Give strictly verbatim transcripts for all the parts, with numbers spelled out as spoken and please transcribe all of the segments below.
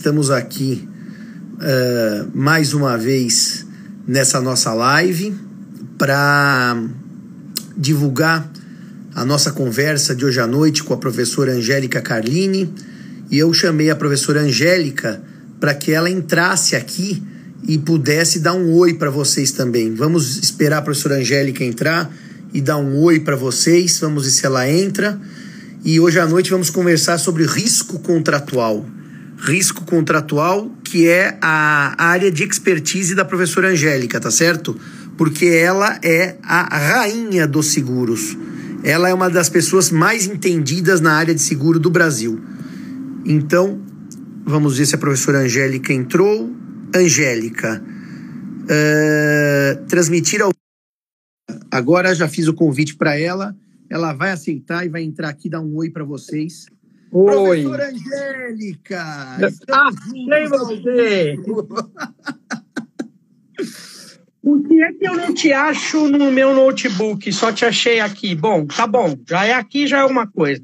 estamos aqui uh, mais uma vez nessa nossa live para divulgar a nossa conversa de hoje à noite com a professora Angélica Carlini, e eu chamei a professora Angélica para que ela entrasse aqui e pudesse dar um oi para vocês também. Vamos esperar a professora Angélica entrar e dar um oi para vocês. Vamos ver se ela entra. E hoje à noite vamos conversar sobre risco contratual. Risco contratual, que é a área de expertise da professora Angélica, tá certo? Porque ela é a rainha dos seguros. Ela é uma das pessoas mais entendidas na área de seguro do Brasil. Então, vamos ver se a professora Angélica entrou. Angélica, uh, transmitir ao... Agora já fiz o convite para ela. Ela vai aceitar e vai entrar aqui e dar um oi para vocês. Oi. Professora Angélica! Ah, sei você! O que é que eu não te acho no meu notebook? Só te achei aqui. Bom, tá bom. Já é aqui, já é uma coisa.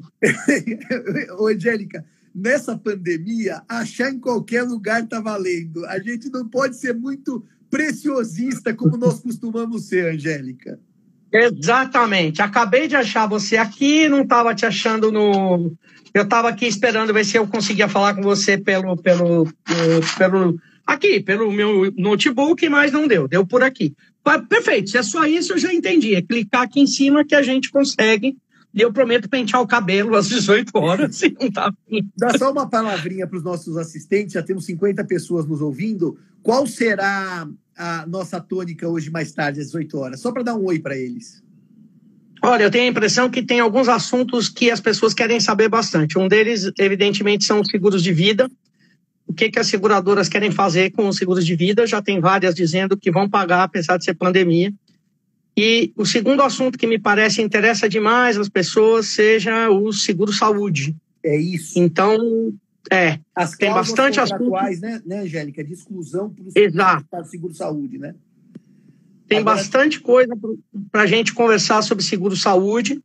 Ô, Angélica, nessa pandemia, achar em qualquer lugar tá valendo. A gente não pode ser muito preciosista como nós costumamos ser, Angélica. Exatamente. Acabei de achar você aqui, não estava te achando no... Eu estava aqui esperando ver se eu conseguia falar com você pelo, pelo, pelo... Aqui, pelo meu notebook, mas não deu. Deu por aqui. Perfeito. Se é só isso, eu já entendi. É clicar aqui em cima que a gente consegue. E eu prometo pentear o cabelo às dezoito horas, se não tá afim. Dá só uma palavrinha para os nossos assistentes, já temos cinquenta pessoas nos ouvindo. Qual será a nossa tônica hoje mais tarde, às dezoito horas? Só para dar um oi para eles. Olha, eu tenho a impressão que tem alguns assuntos que as pessoas querem saber bastante. Um deles, evidentemente, são os seguros de vida. O que, que as seguradoras querem fazer com os seguros de vida? Já tem várias dizendo que vão pagar, apesar de ser pandemia. E o segundo assunto que me parece interessa demais as pessoas seja o seguro-saúde. É isso. Então, é, As tem bastante assunto. Né, né, Angélica? De exclusão para o seguro-saúde, né? Tem Agora... bastante coisa para a gente conversar sobre seguro-saúde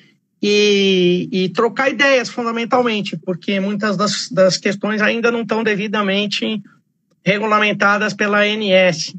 e, e trocar ideias, fundamentalmente, porque muitas das, das questões ainda não estão devidamente regulamentadas pela A N S.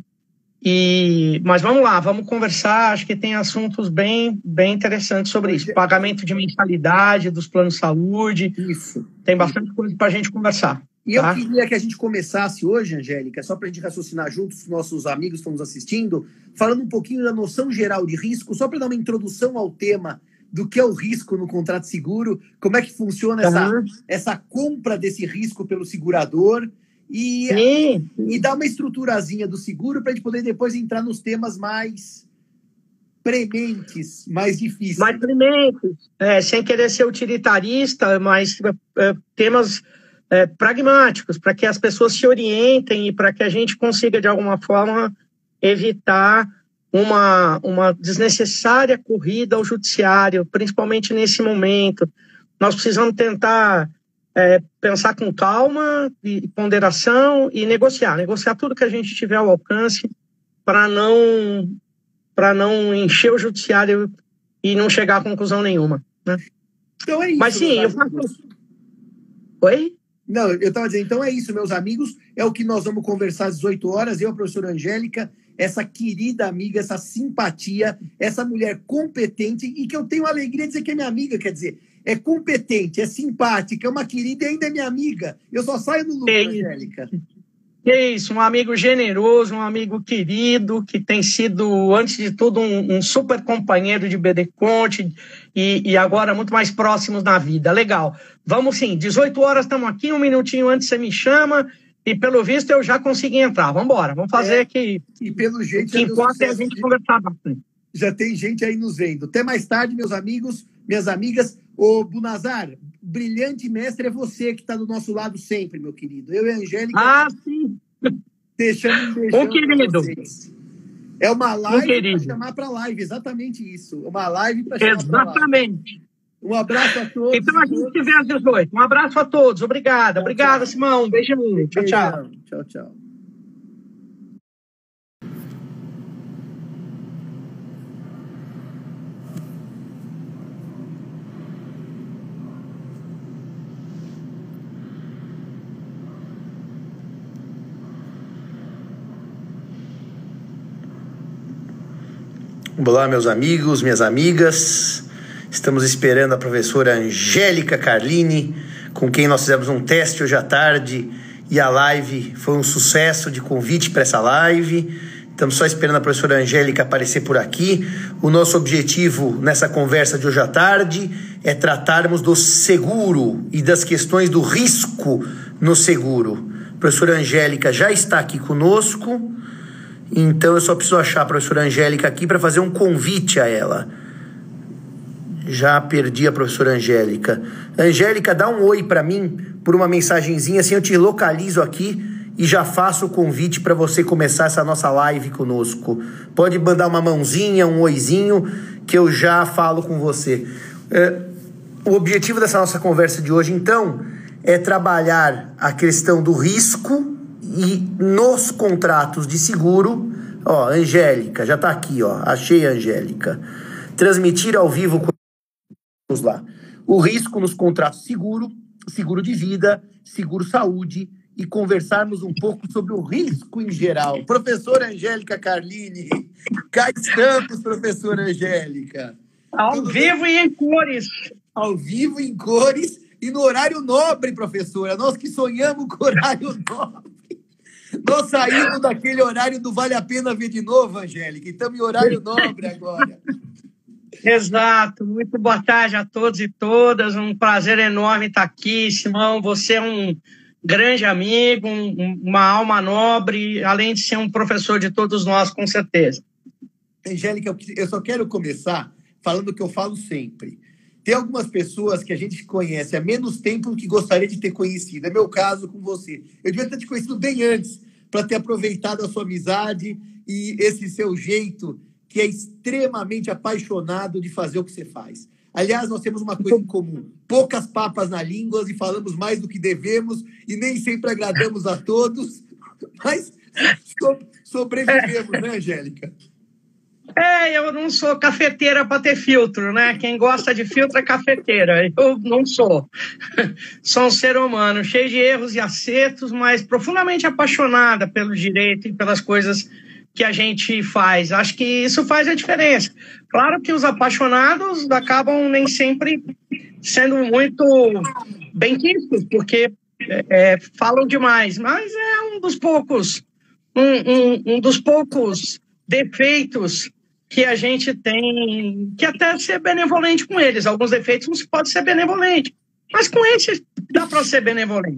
E, mas vamos lá, vamos conversar. Acho que tem assuntos bem, bem interessantes sobre isso. Pagamento de mensalidade dos planos de saúde. Isso. Tem bastante coisa para a gente conversar. E tá? Eu queria que a gente começasse hoje, Angélica, só para a gente raciocinar juntos, os nossos amigos que estão nos assistindo, falando um pouquinho da noção geral de risco, só para dar uma introdução ao tema do que é o risco no contrato seguro, como é que funciona essa, uhum. essa compra desse risco pelo segurador. E, e dar uma estruturazinha do seguro para a gente poder depois entrar nos temas mais prementes, mais difíceis. Mais prementes, é, sem querer ser utilitarista, mas é, temas é, pragmáticos, para que as pessoas se orientem e para que a gente consiga, de alguma forma, evitar uma, uma desnecessária corrida ao judiciário, principalmente nesse momento. Nós precisamos tentar... É, pensar com calma e ponderação e negociar. Negociar tudo que a gente tiver ao alcance para não, para não encher o judiciário e não chegar a conclusão nenhuma. Né? Então é isso. Mas sim, eu faço... Oi? Não, eu estava dizendo, então é isso, meus amigos. É o que nós vamos conversar às dezoito horas. Eu, a professora Angélica, essa querida amiga, essa simpatia, essa mulher competente e que eu tenho a alegria de dizer que é minha amiga, quer dizer... É competente, é simpática, é uma querida e ainda é minha amiga. Eu só saio no lucro, Angélica. É isso, um amigo generoso, um amigo querido, que tem sido, antes de tudo, um, um super companheiro de B D Conte e, e agora muito mais próximos na vida. Legal. Vamos sim, dezoito horas estamos aqui, um minutinho antes você me chama e pelo visto eu já consegui entrar. Vamos embora, vamos fazer é, que... E pelo jeito... O que importa é a gente conversar bastante. Já tem gente aí nos vendo. Até mais tarde, meus amigos, minhas amigas. Ô, Bunazar, brilhante mestre é você que está do nosso lado sempre, meu querido. Eu e a Angélica... Ah, sim. Deixando um beijão um querido. Vocês. É uma live para chamar para live, exatamente isso. Uma live para chamar para live. Exatamente. Um abraço a todos. Então a gente se vê às dezoito. Um abraço a todos. Obrigada. Tchau, Obrigada, tchau. Simão. Um beijão. Tchau, tchau. Tchau, tchau. Olá, meus amigos, minhas amigas. Estamos esperando a professora Angélica Carlini, com quem nós fizemos um teste hoje à tarde e a live foi um sucesso de convite para essa live. Estamos só esperando a professora Angélica aparecer por aqui. O nosso objetivo nessa conversa de hoje à tarde é tratarmos do seguro e das questões do risco no seguro. A professora Angélica já está aqui conosco, então eu só preciso achar a professora Angélica aqui para fazer um convite a ela. Já perdi a professora Angélica. Angélica, dá um oi para mim por uma mensagenzinha, assim eu te localizo aqui e já faço o convite para você começar essa nossa live conosco. Pode mandar uma mãozinha, um oizinho, que eu já falo com você. É, o objetivo dessa nossa conversa de hoje, então, é trabalhar a questão do risco e nos contratos de seguro. Ó, Angélica, já está aqui, ó. Achei a Angélica. Transmitir ao vivo com lá. O risco nos contratos seguro, seguro de vida, seguro saúde e conversarmos um pouco sobre o risco em geral. Professora Angélica Carlini, cá estamos, professora Angélica. Ao Tudo vivo bem? E em cores. Ao vivo, em cores e no horário nobre, professora. Nós que sonhamos com horário nobre. Nós saímos daquele horário do Vale a Pena Ver de Novo, Angélica, e estamos em horário nobre agora. Exato, muito boa tarde a todos e todas, um prazer enorme estar aqui, Simão, você é um grande amigo, um, uma alma nobre, além de ser um professor de todos nós, com certeza. Angélica, eu só quero começar falando o que eu falo sempre. Tem algumas pessoas que a gente conhece há menos tempo do que gostaria de ter conhecido, é meu caso com você. Eu devia ter te conhecido bem antes, para ter aproveitado a sua amizade e esse seu jeito que é extremamente apaixonado de fazer o que você faz. Aliás, nós temos uma coisa em comum. Poucas papas na língua e falamos mais do que devemos e nem sempre agradamos a todos, mas so- sobrevivemos, né, Angélica? É, eu não sou cafeteira para ter filtro, né? Quem gosta de filtro é cafeteira. Eu não sou. Sou um ser humano, cheio de erros e acertos, mas profundamente apaixonada pelo direito e pelas coisas que a gente faz. Acho que isso faz a diferença. Claro que os apaixonados acabam nem sempre sendo muito benquistos, porque é, falam demais, mas é um dos poucos, um, um, um dos poucos defeitos que a gente tem, que até ser benevolente com eles. Alguns defeitos não se pode ser benevolente, mas com esses dá para ser benevolente.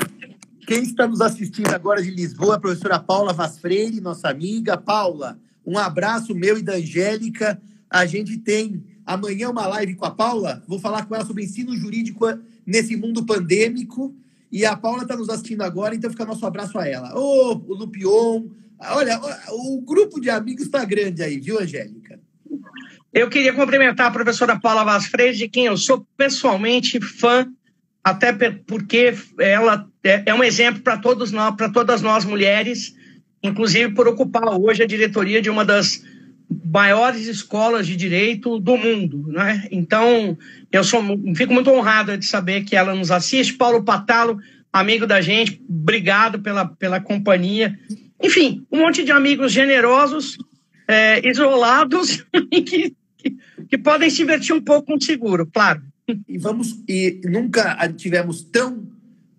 Quem está nos assistindo agora de Lisboa, a professora Paula Vaz Freire, nossa amiga. Paula, um abraço meu e da Angélica. A gente tem amanhã uma live com a Paula. Vou falar com ela sobre ensino jurídico nesse mundo pandêmico. E a Paula está nos assistindo agora, então fica nosso abraço a ela. Ô, o Lupion. Olha, o grupo de amigos está grande aí, viu, Angélica? Eu queria cumprimentar a professora Paula Vaz Freire, de quem eu sou pessoalmente fã, até porque ela é um exemplo para todos nós, para todas nós mulheres, inclusive por ocupar hoje a diretoria de uma das maiores escolas de direito do mundo, né? Então, eu sou, fico muito honrado de saber que ela nos assiste. Paulo Patalo, amigo da gente, obrigado pela, pela companhia. Enfim, um monte de amigos generosos, é, isolados, que, que, que podem se divertir um pouco com o seguro, claro. E, vamos, e nunca tivemos tão uh,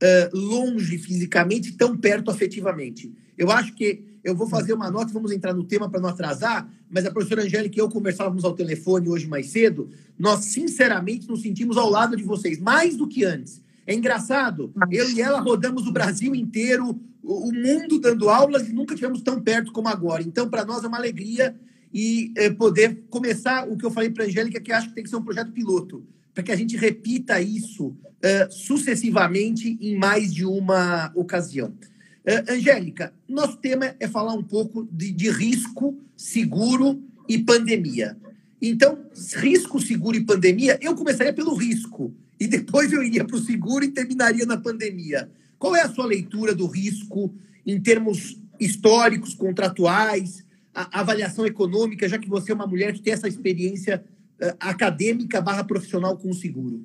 longe fisicamente, tão perto afetivamente. Eu acho que eu vou fazer uma nota, vamos entrar no tema para não atrasar, mas a professora Angélica e eu conversávamos ao telefone hoje mais cedo, nós sinceramente nos sentimos ao lado de vocês, mais do que antes. É engraçado, eu e ela rodamos o Brasil inteiro, o mundo dando aulas e nunca tivemos tão perto como agora. Então, para nós é uma alegria e é, poder começar o que eu falei para a Angélica, que acho que tem que ser um projeto piloto, para que a gente repita isso uh, sucessivamente em mais de uma ocasião. Uh, Angélica, nosso tema é falar um pouco de, de risco, seguro e pandemia. Então, risco, seguro e pandemia, eu começaria pelo risco e depois eu iria para o seguro e terminaria na pandemia. Qual é a sua leitura do risco em termos históricos, contratuais, a, a avaliação econômica, já que você é uma mulher que tem essa experiência uh, acadêmica barra profissional com o seguro?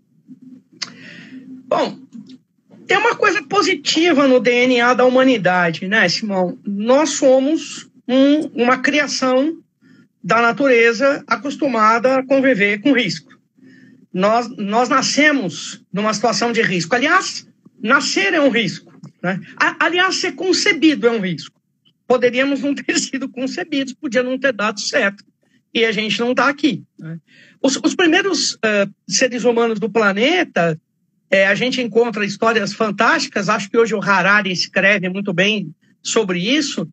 Bom, tem uma coisa positiva no D N A da humanidade, né, Simão? Nós somos um, uma criação da natureza acostumada a conviver com risco. Nós, nós nascemos numa situação de risco. Aliás, nascer é um risco, né? Aliás, ser concebido é um risco. Poderíamos não ter sido concebidos, podia não ter dado certo. E a gente não está aqui, né? Os, os primeiros uh, seres humanos do planeta, é, a gente encontra histórias fantásticas. Acho que hoje o Harari escreve muito bem sobre isso.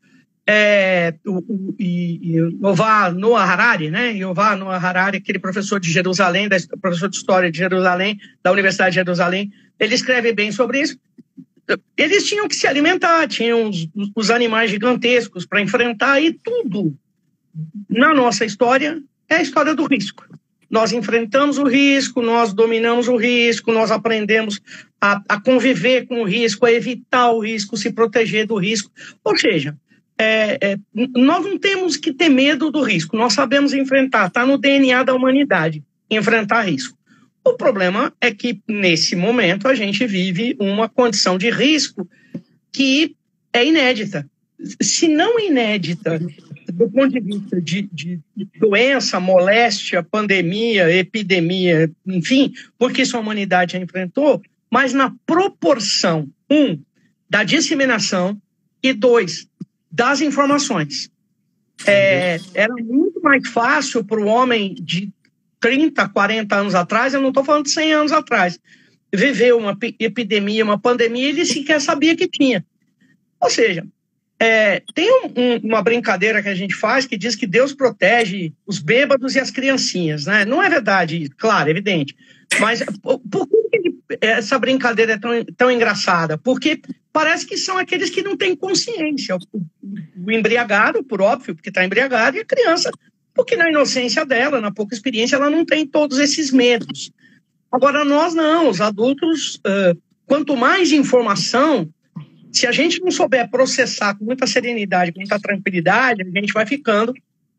É, o, o, e, e Yuval Noah Harari, né? Yuval Noah Harari, aquele professor de Jerusalém, da, professor de História de Jerusalém, da Universidade de Jerusalém, ele escreve bem sobre isso. Eles tinham que se alimentar, tinham os, os animais gigantescos para enfrentar, e tudo na nossa história é a história do risco. Nós enfrentamos o risco, nós dominamos o risco, nós aprendemos a, a conviver com o risco, a evitar o risco, se proteger do risco. Ou seja, É, é, nós não temos que ter medo do risco, nós sabemos enfrentar, está no D N A da humanidade, enfrentar risco. O problema é que, nesse momento, a gente vive uma condição de risco que é inédita. Se não inédita, do ponto de vista de, de doença, moléstia, pandemia, epidemia, enfim, porque isso a humanidade já enfrentou, mas na proporção, um, da disseminação, e dois, das informações. É, era muito mais fácil para o homem de trinta, quarenta anos atrás, eu não estou falando de cem anos atrás, viver uma epidemia, uma pandemia, ele sequer sabia que tinha. Ou seja, é, tem um, um, uma brincadeira que a gente faz que diz que Deus protege os bêbados e as criancinhas, né? Não é verdade, claro, é evidente. Mas por, por que essa brincadeira é tão, tão engraçada? Porque parece que são aqueles que não têm consciência. O, o embriagado, por óbvio, porque está embriagado, e a criança, porque na inocência dela, na pouca experiência, ela não tem todos esses medos. Agora, nós não, os adultos, uh, quanto mais informação, se a gente não souber processar com muita serenidade, com muita tranquilidade, a gente vai ficando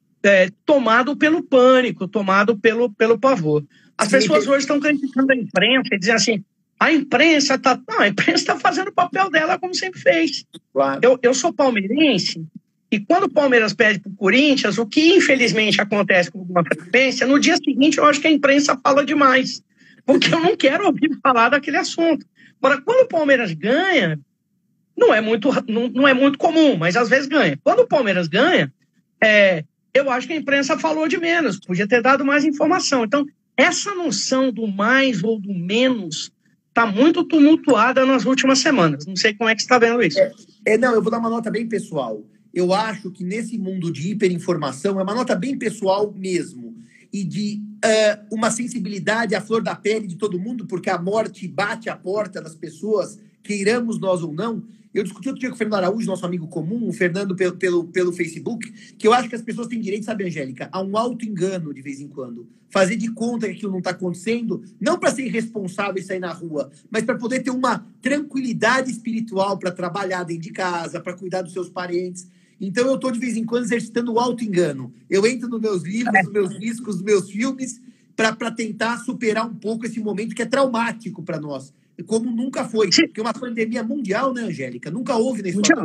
é, tomado pelo pânico, tomado pelo, pelo pavor. As Sim, pessoas hoje estão criticando a imprensa e dizem assim, a imprensa está... Não, a imprensa está fazendo o papel dela como sempre fez. Claro. Eu, eu sou palmeirense, e quando o Palmeiras perde para o Corinthians, o que infelizmente acontece com alguma frequência, no dia seguinte eu acho que a imprensa fala demais, porque eu não quero ouvir falar daquele assunto. Agora, quando o Palmeiras ganha, não é muito, não, não é muito comum, mas às vezes ganha. Quando o Palmeiras ganha, é, eu acho que a imprensa falou de menos, podia ter dado mais informação. Então, essa noção do mais ou do menos está muito tumultuada nas últimas semanas. Não sei como é que você está vendo isso. É, é, não, eu vou dar uma nota bem pessoal. Eu acho que nesse mundo de hiperinformação, é uma nota bem pessoal mesmo, e de uh, uma sensibilidade à flor da pele de todo mundo, porque a morte bate à porta das pessoas, queiramos nós ou não. Eu discuti outro dia com o Fernando Araújo, nosso amigo comum, o Fernando pelo, pelo, pelo Facebook, que eu acho que as pessoas têm direito, sabe, Angélica, a um auto-engano de vez em quando. Fazer de conta que aquilo não está acontecendo, não para ser irresponsável e sair na rua, mas para poder ter uma tranquilidade espiritual para trabalhar dentro de casa, para cuidar dos seus parentes. Então eu estou, de vez em quando, exercitando o auto-engano. Eu entro nos meus livros, nos meus discos, nos meus filmes, para tentar superar um pouco esse momento que é traumático para nós. Como nunca foi. Porque é uma pandemia mundial, né, Angélica? Nunca houve na história.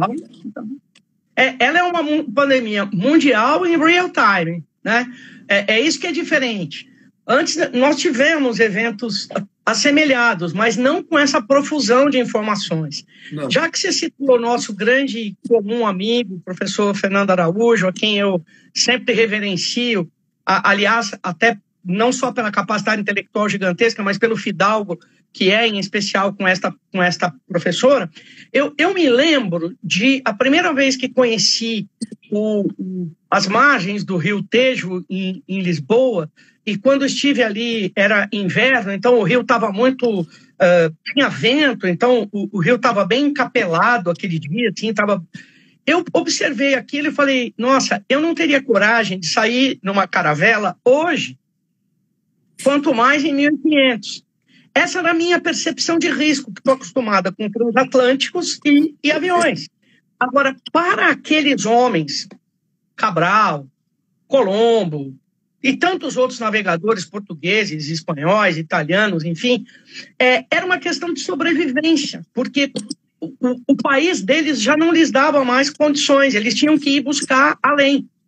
É, ela é uma pandemia mundial em real time, né? É, é isso que é diferente. Antes, nós tivemos eventos assemelhados, mas não com essa profusão de informações. Não. Já que você citou o nosso grande comum amigo, o professor Fernando Araújo, a quem eu sempre reverencio, a, aliás, até não só pela capacidade intelectual gigantesca, mas pelo fidalgo que é, em especial, com esta, com esta professora, eu, eu me lembro de a primeira vez que conheci o, o, as margens do Rio Tejo, em, em Lisboa, e quando estive ali era inverno, então o rio estava muito... Uh, tinha vento, então o, o rio estava bem encapelado aquele dia, assim, tava... Eu observei aquilo e falei, nossa, eu não teria coragem de sair numa caravela hoje, quanto mais em mil e quinhentos. Essa era a minha percepção de risco, que estou acostumada com transatlânticos e, e aviões. Agora, para aqueles homens, Cabral, Colombo e tantos outros navegadores portugueses, espanhóis, italianos, enfim, é, era uma questão de sobrevivência, porque o, o, o país deles já não lhes dava mais condições, eles tinham que ir buscar além.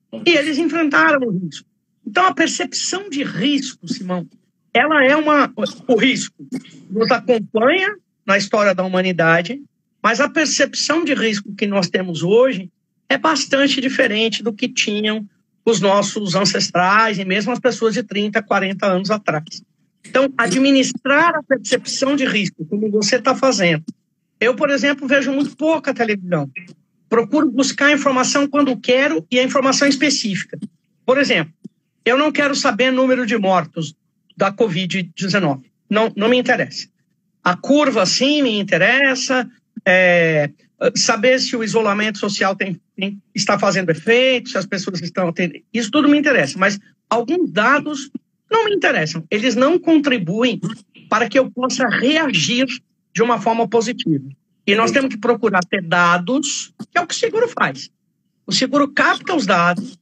E eles enfrentaram o risco. Então, a percepção de risco, Simão, ela é uma... O risco nos acompanha na história da humanidade, mas a percepção de risco que nós temos hoje é bastante diferente do que tinham os nossos ancestrais e mesmo as pessoas de trinta, quarenta anos atrás. Então, administrar a percepção de risco, como você está fazendo. Eu, por exemplo, vejo muito pouca televisão. Procuro buscar informação quando quero e a informação específica. Por exemplo, eu não quero saber número de mortos da covid dezenove. Não, não me interessa. A curva, sim, me interessa. É, saber se o isolamento social tem, tem, está fazendo efeito, se as pessoas estão tendo... Isso tudo me interessa, mas alguns dados não me interessam. Eles não contribuem para que eu possa reagir de uma forma positiva. E nós temos que procurar ter dados, que é o que o seguro faz. O seguro capta os dados,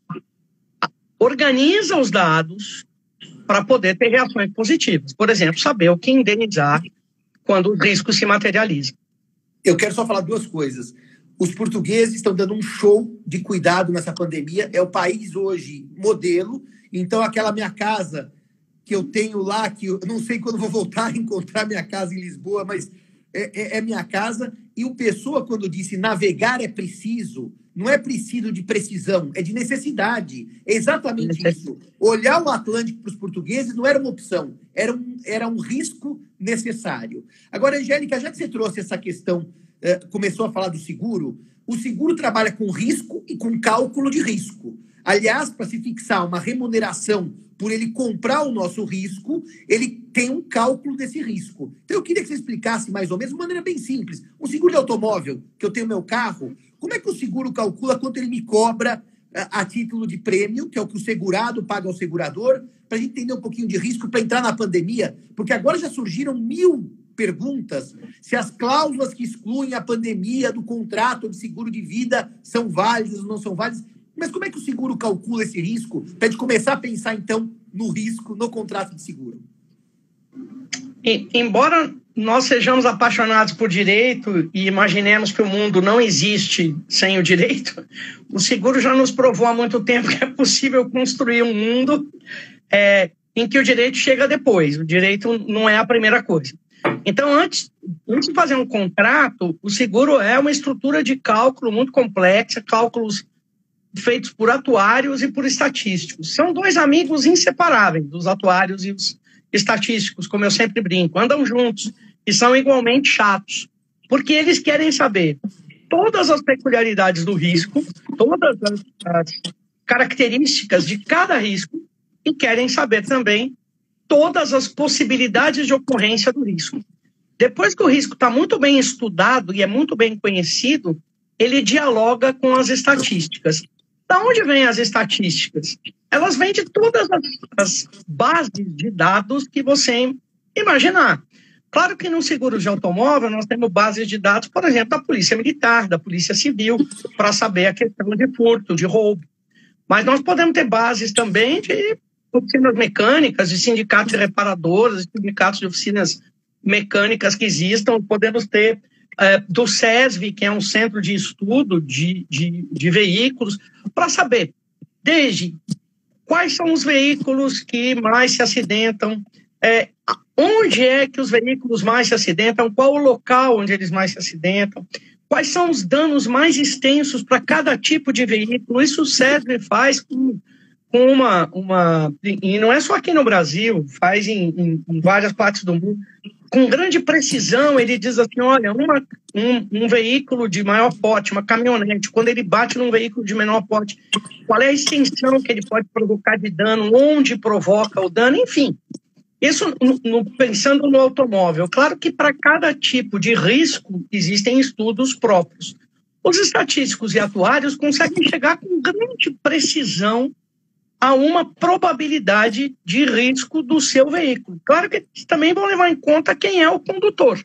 organiza os dados para poder ter reações positivas. Por exemplo, saber o que indenizar quando o risco se materializa. Eu quero só falar duas coisas. Os portugueses estão dando um show de cuidado nessa pandemia. É o país hoje modelo. Então, aquela minha casa que eu tenho lá, que eu não sei quando vou voltar a encontrar minha casa em Lisboa, mas é, é, é minha casa. E o Pessoa, quando disse navegar é preciso, não é preciso de precisão, é de necessidade. É exatamente isso. Olhar o Atlântico para os portugueses não era uma opção, era um, era um risco necessário. Agora, Angélica, já que você trouxe essa questão, eh, começou a falar do seguro, o seguro trabalha com risco e com cálculo de risco. Aliás, para se fixar uma remuneração por ele comprar o nosso risco, ele tem um cálculo desse risco. Então, eu queria que você explicasse mais ou menos, de maneira bem simples. Um seguro de automóvel, que eu tenho meu carro, como é que o seguro calcula quanto ele me cobra a, a título de prêmio, que é o que o segurado paga ao segurador, para a gente entender um pouquinho de risco para entrar na pandemia? Porque agora já surgiram mil perguntas se as cláusulas que excluem a pandemia do contrato de seguro de vida são válidas ou não são válidas. Mas como é que o seguro calcula esse risco para a gente começar a pensar, então, no risco, no contrato de seguro? E, embora nós sejamos apaixonados por direito e imaginemos que o mundo não existe sem o direito, o seguro já nos provou há muito tempo que é possível construir um mundo é, em que o direito chega depois. O direito não é a primeira coisa. Então, antes, antes de fazer um contrato, o seguro é uma estrutura de cálculo muito complexa, cálculos feitos por atuários e por estatísticos. São dois amigos inseparáveis, os atuários e os estatísticos, como eu sempre brinco, andam juntos e são igualmente chatos, porque eles querem saber todas as peculiaridades do risco, todas as, as características de cada risco e querem saber também todas as possibilidades de ocorrência do risco. Depois que o risco está muito bem estudado e é muito bem conhecido, ele dialoga com as estatísticas. Da onde vêm as estatísticas? Elas vêm de todas as, as bases de dados que você imaginar. Claro que no seguro de automóvel nós temos bases de dados, por exemplo, da Polícia Militar, da Polícia Civil, para saber a questão de furto, de roubo. Mas nós podemos ter bases também de oficinas mecânicas, de sindicatos de reparadoras, de sindicatos de oficinas mecânicas que existam. Podemos ter é, do SESV, que é um centro de estudo de, de, de veículos, para saber desde quais são os veículos que mais se acidentam, é, onde é que os veículos mais se acidentam, qual o local onde eles mais se acidentam, quais são os danos mais extensos para cada tipo de veículo. Isso o SESV faz com, com uma, uma... E não é só aqui no Brasil, faz em, em, em várias partes do mundo. Com grande precisão, ele diz assim, olha, uma, um, um veículo de maior porte, uma caminhonete, quando ele bate num veículo de menor porte, qual é a extensão que ele pode provocar de dano, onde provoca o dano, enfim. Isso no, no, pensando no automóvel. Claro que para cada tipo de risco existem estudos próprios. Os estatísticos e atuários conseguem chegar com grande precisão a uma probabilidade de risco do seu veículo. Claro que eles também vão levar em conta quem é o condutor.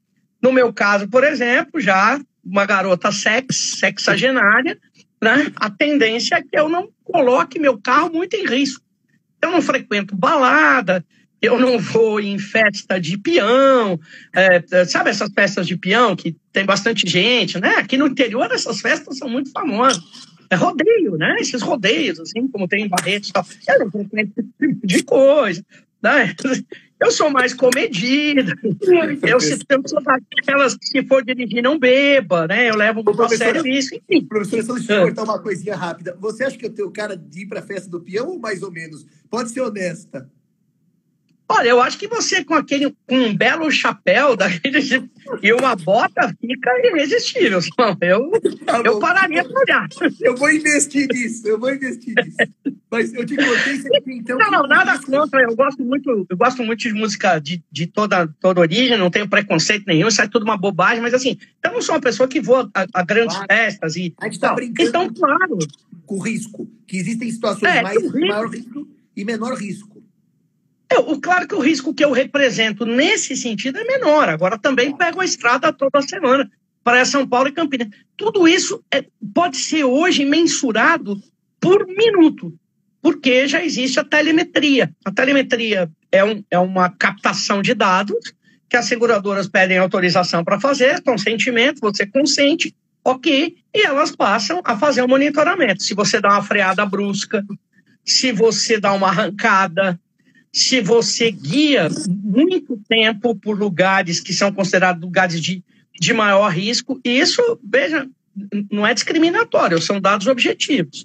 No meu caso, por exemplo, já uma garota sex, sexagenária, né, a tendência é que eu não coloque meu carro muito em risco. Eu não frequento balada, eu não vou em festa de peão, é, sabe essas festas de peão que tem bastante gente, né? Aqui no interior essas festas são muito famosas. é rodeio, né? Esses rodeios, assim, como tem em Barretos e tal. Eu não frequento esse tipo de coisa, né? Eu sou mais comedido. Eu, se, eu sou daquelas que, se for dirigir, não beba, né? Eu levo muito a sério isso, enfim. Professora, só deixa eu cortar uma coisinha rápida. Você acha que eu tenho cara de ir para a festa do peão ou mais ou menos? Pode ser honesta. Olha, eu acho que você com aquele com um belo chapéu daquele, e uma bota fica irresistível. Eu, tá eu pararia para olhar. Eu vou investir nisso, eu vou investir nisso. Mas eu te contei isso aqui, então. Não, não, nada contra. Eu gosto muito, eu gosto muito de música de, de toda, toda origem, não tenho preconceito nenhum, isso é tudo uma bobagem, mas assim, eu não sou uma pessoa que vou a, a grandes claro. festas e. A gente está brincando então, claro. com o risco, que existem situações é, mais de maior risco e menor risco. Eu, claro que o risco que eu represento nesse sentido é menor. Agora também pego a estrada toda semana para São Paulo e Campinas. Tudo isso é, pode ser hoje mensurado por minuto, porque já existe a telemetria. A telemetria é, um, é uma captação de dados que as seguradoras pedem autorização para fazer, consentimento, você consente, ok, e elas passam a fazer o monitoramento. Se você dá uma freada brusca, se você dá uma arrancada, se você guia muito tempo por lugares que são considerados lugares de, de maior risco, isso, veja, não é discriminatório, são dados objetivos.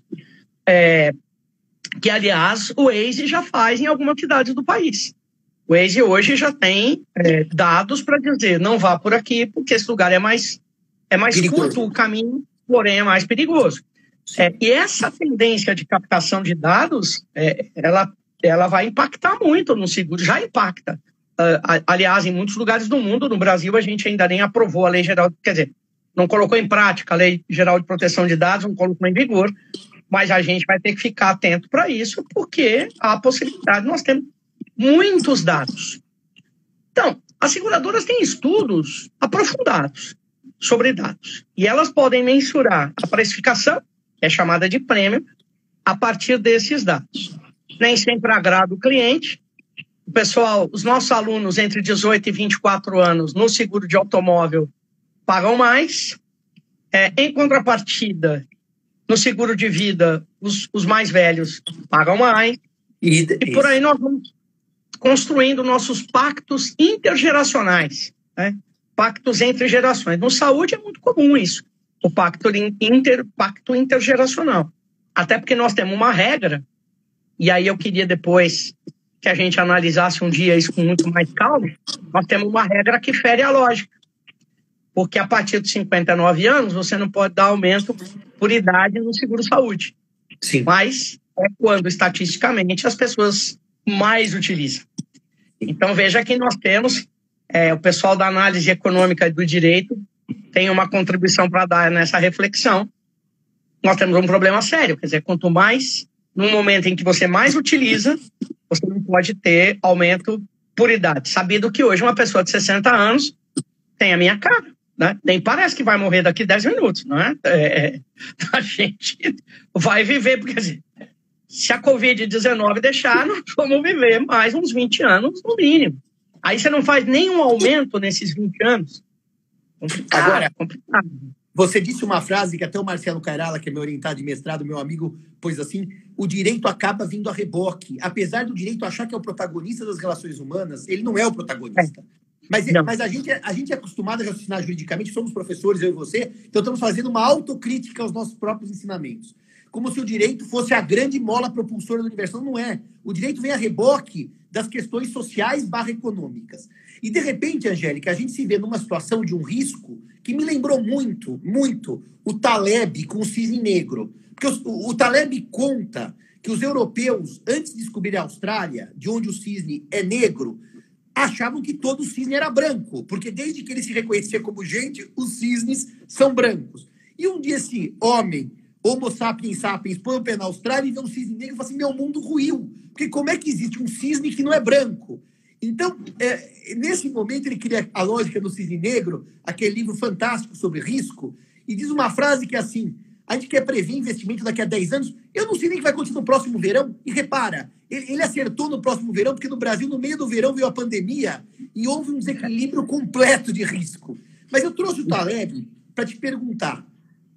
É, que, aliás, o Waze já faz em algumas cidades do país. O Waze hoje já tem é, dados para dizer, não vá por aqui, porque esse lugar é mais, é mais curto o caminho, porém é mais perigoso. É, e essa tendência de captação de dados, é, ela ela vai impactar muito no seguro, já impacta. Uh, aliás, em muitos lugares do mundo, no Brasil, a gente ainda nem aprovou a Lei Geral, quer dizer, não colocou em prática a Lei Geral de Proteção de Dados, não colocou em vigor, mas a gente vai ter que ficar atento para isso, porque há a possibilidade, nós temos muitos dados. Então, as seguradoras têm estudos aprofundados sobre dados, e elas podem mensurar a precificação, que é chamada de prêmio, a partir desses dados. Nem sempre agrada o cliente. O pessoal, os nossos alunos entre dezoito e vinte e quatro anos no seguro de automóvel pagam mais. É, em contrapartida, no seguro de vida, os, os mais velhos pagam mais. E, e por aí nós vamos construindo nossos pactos intergeracionais, né? Pactos entre gerações. No saúde é muito comum isso, o pacto, inter, pacto intergeracional. Até porque nós temos uma regra. E aí eu queria depois que a gente analisasse um dia isso com muito mais calma. Nós temos uma regra que fere a lógica. Porque a partir dos cinquenta e nove anos, você não pode dar aumento por idade no seguro-saúde. Sim. Mas é quando, estatisticamente, as pessoas mais utilizam. Então, veja que nós temos, é, o pessoal da análise econômica do direito tem uma contribuição para dar nessa reflexão. Nós temos um problema sério, quer dizer, quanto mais... No momento em que você mais utiliza, você não pode ter aumento por idade. Sabido que hoje uma pessoa de sessenta anos tem a minha cara, né? Nem parece que vai morrer daqui dez minutos, não é? é a gente vai viver, porque assim, se a covid dezenove deixar, nós vamos viver mais uns vinte anos no mínimo. Aí você não faz nenhum aumento nesses vinte anos. Complicado, Agora, é complicado. Você disse uma frase que até o Marcelo Cairala, que é meu orientado de mestrado, meu amigo, pôs assim: o direito acaba vindo a reboque. Apesar do direito achar que é o protagonista das relações humanas, ele não é o protagonista. É. Mas, mas a, gente, a gente é acostumado a raciocinar juridicamente, somos professores, eu e você, então estamos fazendo uma autocrítica aos nossos próprios ensinamentos. Como se o direito fosse a grande mola propulsora do universo. Não é. O direito vem a reboque das questões sociais barra econômicas. E, de repente, Angélica, a gente se vê numa situação de um risco que me lembrou muito, muito o Taleb com o cisne negro. Porque o, o Taleb conta que os europeus, antes de descobrir a Austrália, de onde o cisne é negro, achavam que todo cisne era branco, porque desde que ele se reconhecia como gente, os cisnes são brancos. E um dia esse homem, Homo sapiens sapiens, põe o pé na Austrália e vê um cisne negro e fala assim: meu mundo ruiu. Porque como é que existe um cisne que não é branco? Então, é, nesse momento, ele cria a lógica do cisne negro, aquele livro fantástico sobre risco, e diz uma frase que é assim: a gente quer prever investimento daqui a dez anos, eu não sei nem que vai acontecer no próximo verão. E repara, ele, ele acertou no próximo verão, porque no Brasil, no meio do verão, veio a pandemia e houve um desequilíbrio completo de risco. Mas eu trouxe o Taleb para te perguntar: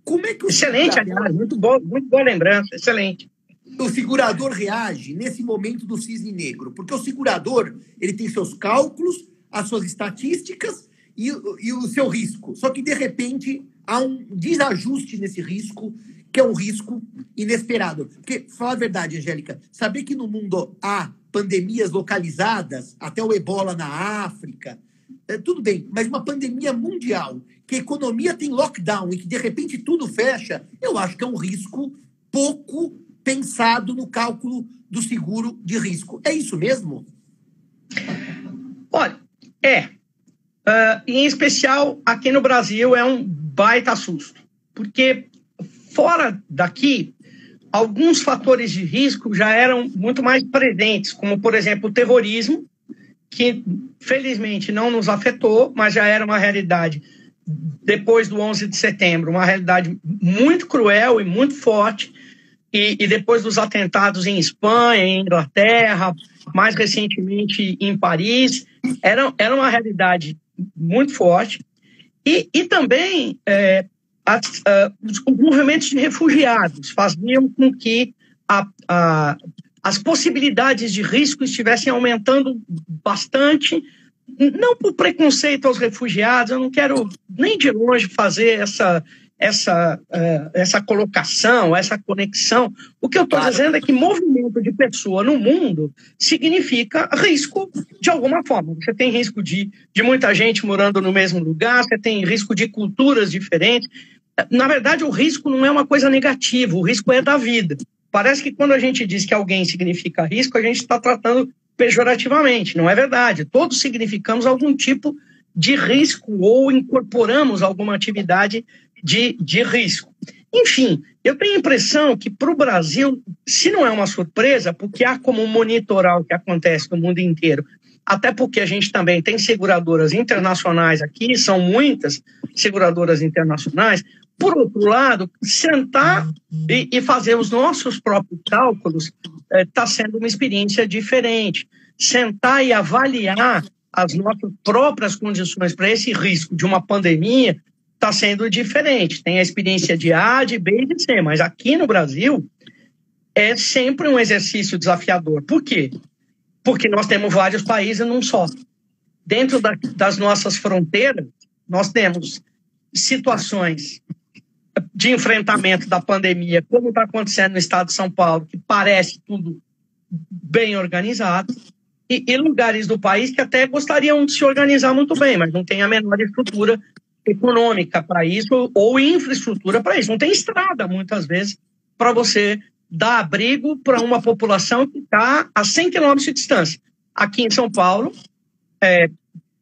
Como é que o Excelente, segurador... aliás, muito, bom, muito boa lembrança, excelente. O segurador reage nesse momento do cisne negro? Porque o segurador ele tem seus cálculos, as suas estatísticas e, e o seu risco. Só que, de repente, há um desajuste nesse risco, que é um risco inesperado. Porque, falar a verdade, Angélica, saber que no mundo há pandemias localizadas, até o ebola na África, é, tudo bem, mas uma pandemia mundial, que a economia tem lockdown e que, de repente, tudo fecha, eu acho que é um risco pouco pensado no cálculo do seguro de risco. É isso mesmo? Olha, é. Uh, em especial, aqui no Brasil, é um baita susto. Porque fora daqui, alguns fatores de risco já eram muito mais presentes, como, por exemplo, o terrorismo, que felizmente não nos afetou, mas já era uma realidade depois do onze de setembro, uma realidade muito cruel e muito forte, e, e depois dos atentados em Espanha, em Inglaterra, mais recentemente em Paris, era, era uma realidade muito forte. E, e também é, as, uh, os movimentos de refugiados faziam com que a, a, as possibilidades de risco estivessem aumentando bastante, não por preconceito aos refugiados, eu não quero nem de longe fazer essa, essa, uh, essa colocação, essa conexão. O que eu estou dizendo é que movimento de pessoa no mundo significa risco de alguma forma. Você tem risco de, de muita gente morando no mesmo lugar, você tem risco de culturas diferentes. Na verdade, o risco não é uma coisa negativa, o risco é da vida. Parece que quando a gente diz que alguém significa risco, a gente está tratando pejorativamente. Não é verdade. Todos significamos algum tipo de risco ou incorporamos alguma atividade de, de risco. Enfim, eu tenho a impressão que para o Brasil, se não é uma surpresa, porque há como monitorar o que acontece no mundo inteiro, até porque a gente também tem seguradoras internacionais aqui, são muitas seguradoras internacionais. Por outro lado, sentar e, e fazer os nossos próprios cálculos está eh, sendo uma experiência diferente. Sentar e avaliar as nossas próprias condições para esse risco de uma pandemia está sendo diferente. Tem a experiência de A, de B e de C, mas aqui no Brasil é sempre um exercício desafiador. Por quê? Porque nós temos vários países num só. Dentro da, das nossas fronteiras, nós temos situações de enfrentamento da pandemia, como está acontecendo no estado de São Paulo, que parece tudo bem organizado, e, e lugares do país que até gostariam de se organizar muito bem, mas não tem a menor estrutura econômica para isso ou infraestrutura para isso. Não tem estrada, muitas vezes, para você dar abrigo para uma população que está a cem quilômetros de distância. Aqui em São Paulo, é,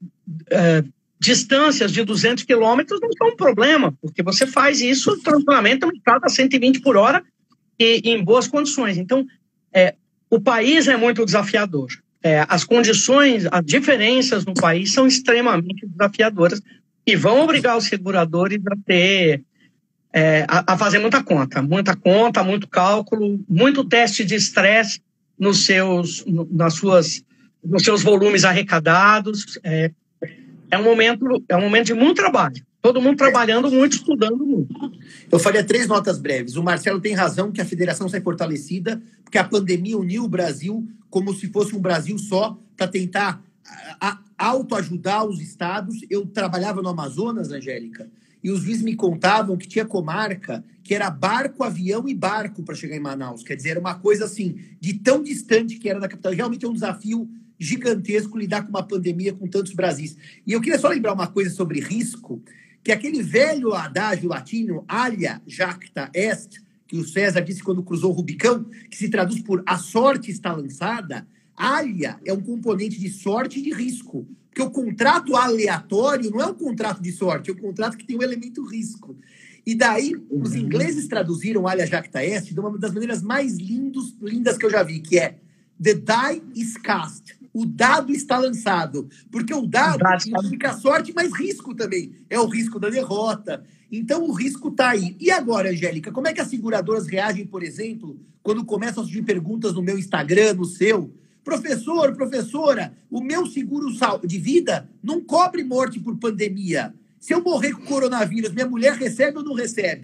é, distâncias de duzentos quilômetros não são um problema, porque você faz isso tranquilamente numa estrada a cento e vinte por hora e, e em boas condições. Então, é, o país é muito desafiador. É, as condições, as diferenças no país são extremamente desafiadoras e vão obrigar os seguradores a ter, é, a, a fazer muita conta, muita conta, muito cálculo, muito teste de estresse nos seus, no, nas suas, nos seus volumes arrecadados. É, é um momento, é um momento de muito trabalho. Todo mundo trabalhando muito, estudando muito. Eu faria três notas breves. O Marcelo tem razão que a federação sai fortalecida, porque a pandemia uniu o Brasil como se fosse um Brasil só para tentar a, a, autoajudar os estados. Eu trabalhava no Amazonas, Angélica, e os juízes me contavam que tinha comarca que era barco, avião e barco para chegar em Manaus. Quer dizer, era uma coisa assim, de tão distante que era da capital. Realmente é um desafio gigantesco lidar com uma pandemia com tantos Brasis. E eu queria só lembrar uma coisa sobre risco, que aquele velho adágio latino, alia jacta est, que o César disse quando cruzou o Rubicão, que se traduz por a sorte está lançada, alia é um componente de sorte e de risco. Porque o contrato aleatório não é um contrato de sorte, é um contrato que tem um elemento risco. E daí, os ingleses traduziram alia jacta est de uma das maneiras mais lindos, lindas que eu já vi, que é the die is cast. O dado está lançado, porque o dado significa sorte, mas risco também. É o risco da derrota. Então, o risco está aí. E agora, Angélica, como é que as seguradoras reagem, por exemplo, quando começam a surgir perguntas no meu Instagram, no seu? Professor, professora, o meu seguro de vida não cobre morte por pandemia. Se eu morrer com coronavírus, minha mulher recebe ou não recebe?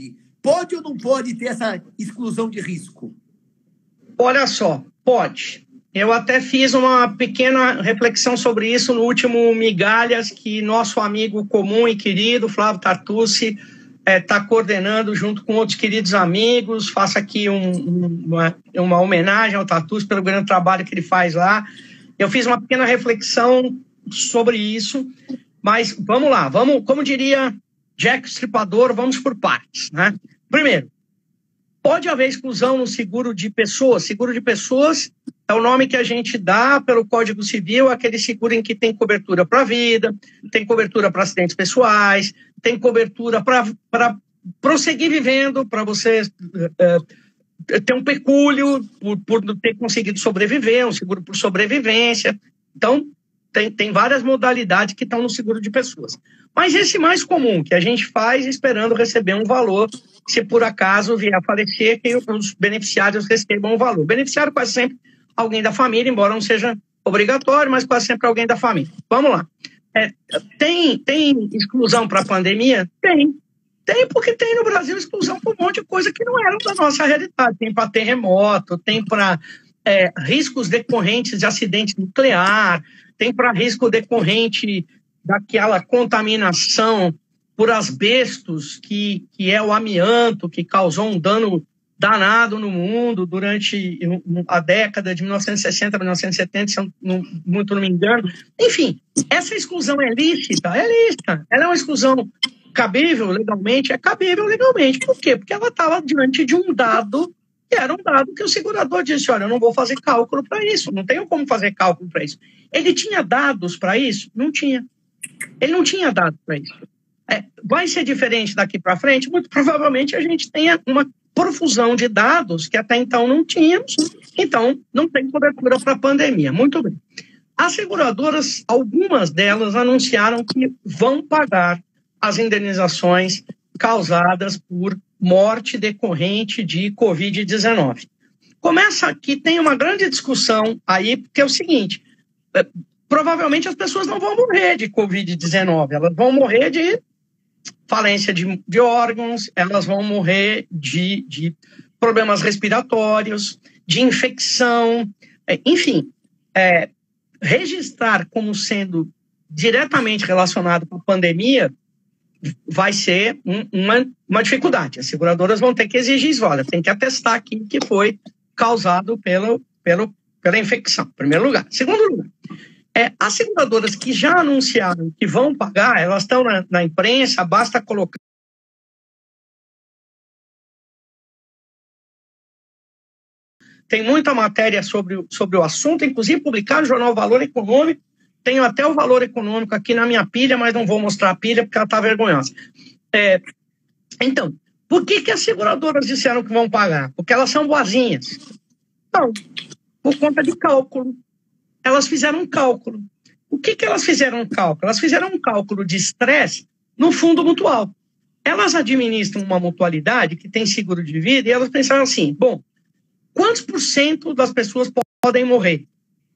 Pode ou não pode ter essa exclusão de risco? Olha só, pode. Eu até fiz uma pequena reflexão sobre isso no último Migalhas, que nosso amigo comum e querido, Flávio Tartucci, está é, coordenando junto com outros queridos amigos. Faço aqui um, uma, uma homenagem ao Tartucci pelo grande trabalho que ele faz lá. Eu fiz uma pequena reflexão sobre isso, mas vamos lá, vamos, como diria Jack Stripador, vamos por partes, né? Primeiro, pode haver exclusão no seguro de pessoas. Seguro de pessoas é o nome que a gente dá pelo Código Civil, aquele seguro em que tem cobertura para a vida, tem cobertura para acidentes pessoais, tem cobertura para prosseguir vivendo, para você é, ter um pecúlio por, por não ter conseguido sobreviver, um seguro por sobrevivência. Então, tem, tem várias modalidades que estão no seguro de pessoas. Mas esse mais comum, que a gente faz esperando receber um valor, se por acaso vier a falecer, que os beneficiários recebam um valor. O beneficiário quase sempre alguém da família, embora não seja obrigatório, mas quase sempre alguém da família. Vamos lá. É, tem, tem exclusão para a pandemia? Tem. Tem, porque tem no Brasil exclusão para um monte de coisa que não era da nossa realidade. Tem para terremoto, tem para é, riscos decorrentes de acidente nuclear, tem para risco decorrente daquela contaminação por asbestos, que, que é o amianto, que causou um dano danado no mundo durante a década de mil novecentos e sessenta, mil novecentos e setenta, se eu não, muito não me engano. Enfim, essa exclusão é lícita? É lícita. Ela é uma exclusão cabível legalmente? É cabível legalmente. Por quê? Porque ela estava diante de um dado, que era um dado que o segurador disse, olha, eu não vou fazer cálculo para isso, não tenho como fazer cálculo para isso. Ele tinha dados para isso? Não tinha. Ele não tinha dados para isso. É, vai ser diferente daqui para frente? Muito provavelmente a gente tenha uma profusão de dados que até então não tínhamos, então não tem cobertura para a pandemia. Muito bem. As seguradoras, algumas delas anunciaram que vão pagar as indenizações causadas por morte decorrente de covid dezenove. Começa aqui, tem uma grande discussão aí, porque é o seguinte, é, provavelmente as pessoas não vão morrer de covid dezenove, elas vão morrer de falência de, de órgãos, elas vão morrer de, de problemas respiratórios, de infecção, é, enfim, é, registrar como sendo diretamente relacionado com a pandemia vai ser um, uma, uma dificuldade. As seguradoras vão ter que exigir isso, olha, tem que atestar aqui que foi causado pelo, pelo, pela infecção, em primeiro lugar. Segundo lugar, É, as seguradoras que já anunciaram que vão pagar, elas estão na, na imprensa, basta colocar. Tem muita matéria sobre, sobre o assunto, inclusive publicado no jornal Valor Econômico. Tenho até o Valor Econômico aqui na minha pilha, mas não vou mostrar a pilha porque ela está vergonhosa. É, então, por que, que as seguradoras disseram que vão pagar? Porque elas são boazinhas. Não, por conta de cálculo. Elas fizeram um cálculo. O que, que elas fizeram um cálculo? Elas fizeram um cálculo de estresse no fundo mutual. Elas administram uma mutualidade que tem seguro de vida e elas pensaram assim, bom, quantos por cento das pessoas podem morrer?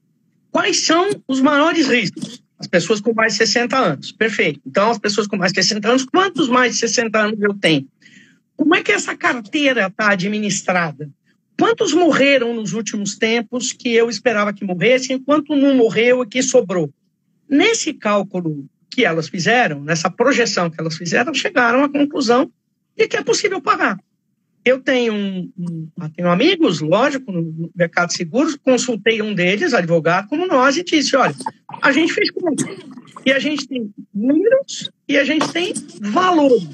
Quais são os maiores riscos? As pessoas com mais de sessenta anos. Perfeito. Então, as pessoas com mais de sessenta anos, quantos mais de sessenta anos eu tenho? Como é que essa carteira está administrada? Quantos morreram nos últimos tempos que eu esperava que morressem, quanto não morreu e que sobrou? Nesse cálculo que elas fizeram, nessa projeção que elas fizeram, chegaram à conclusão de que é possível pagar. Eu tenho, um, um, tenho amigos, lógico, no mercado de seguros, consultei um deles, advogado como nós, e disse, olha, a gente fez conta, e a gente tem números e a gente tem valores,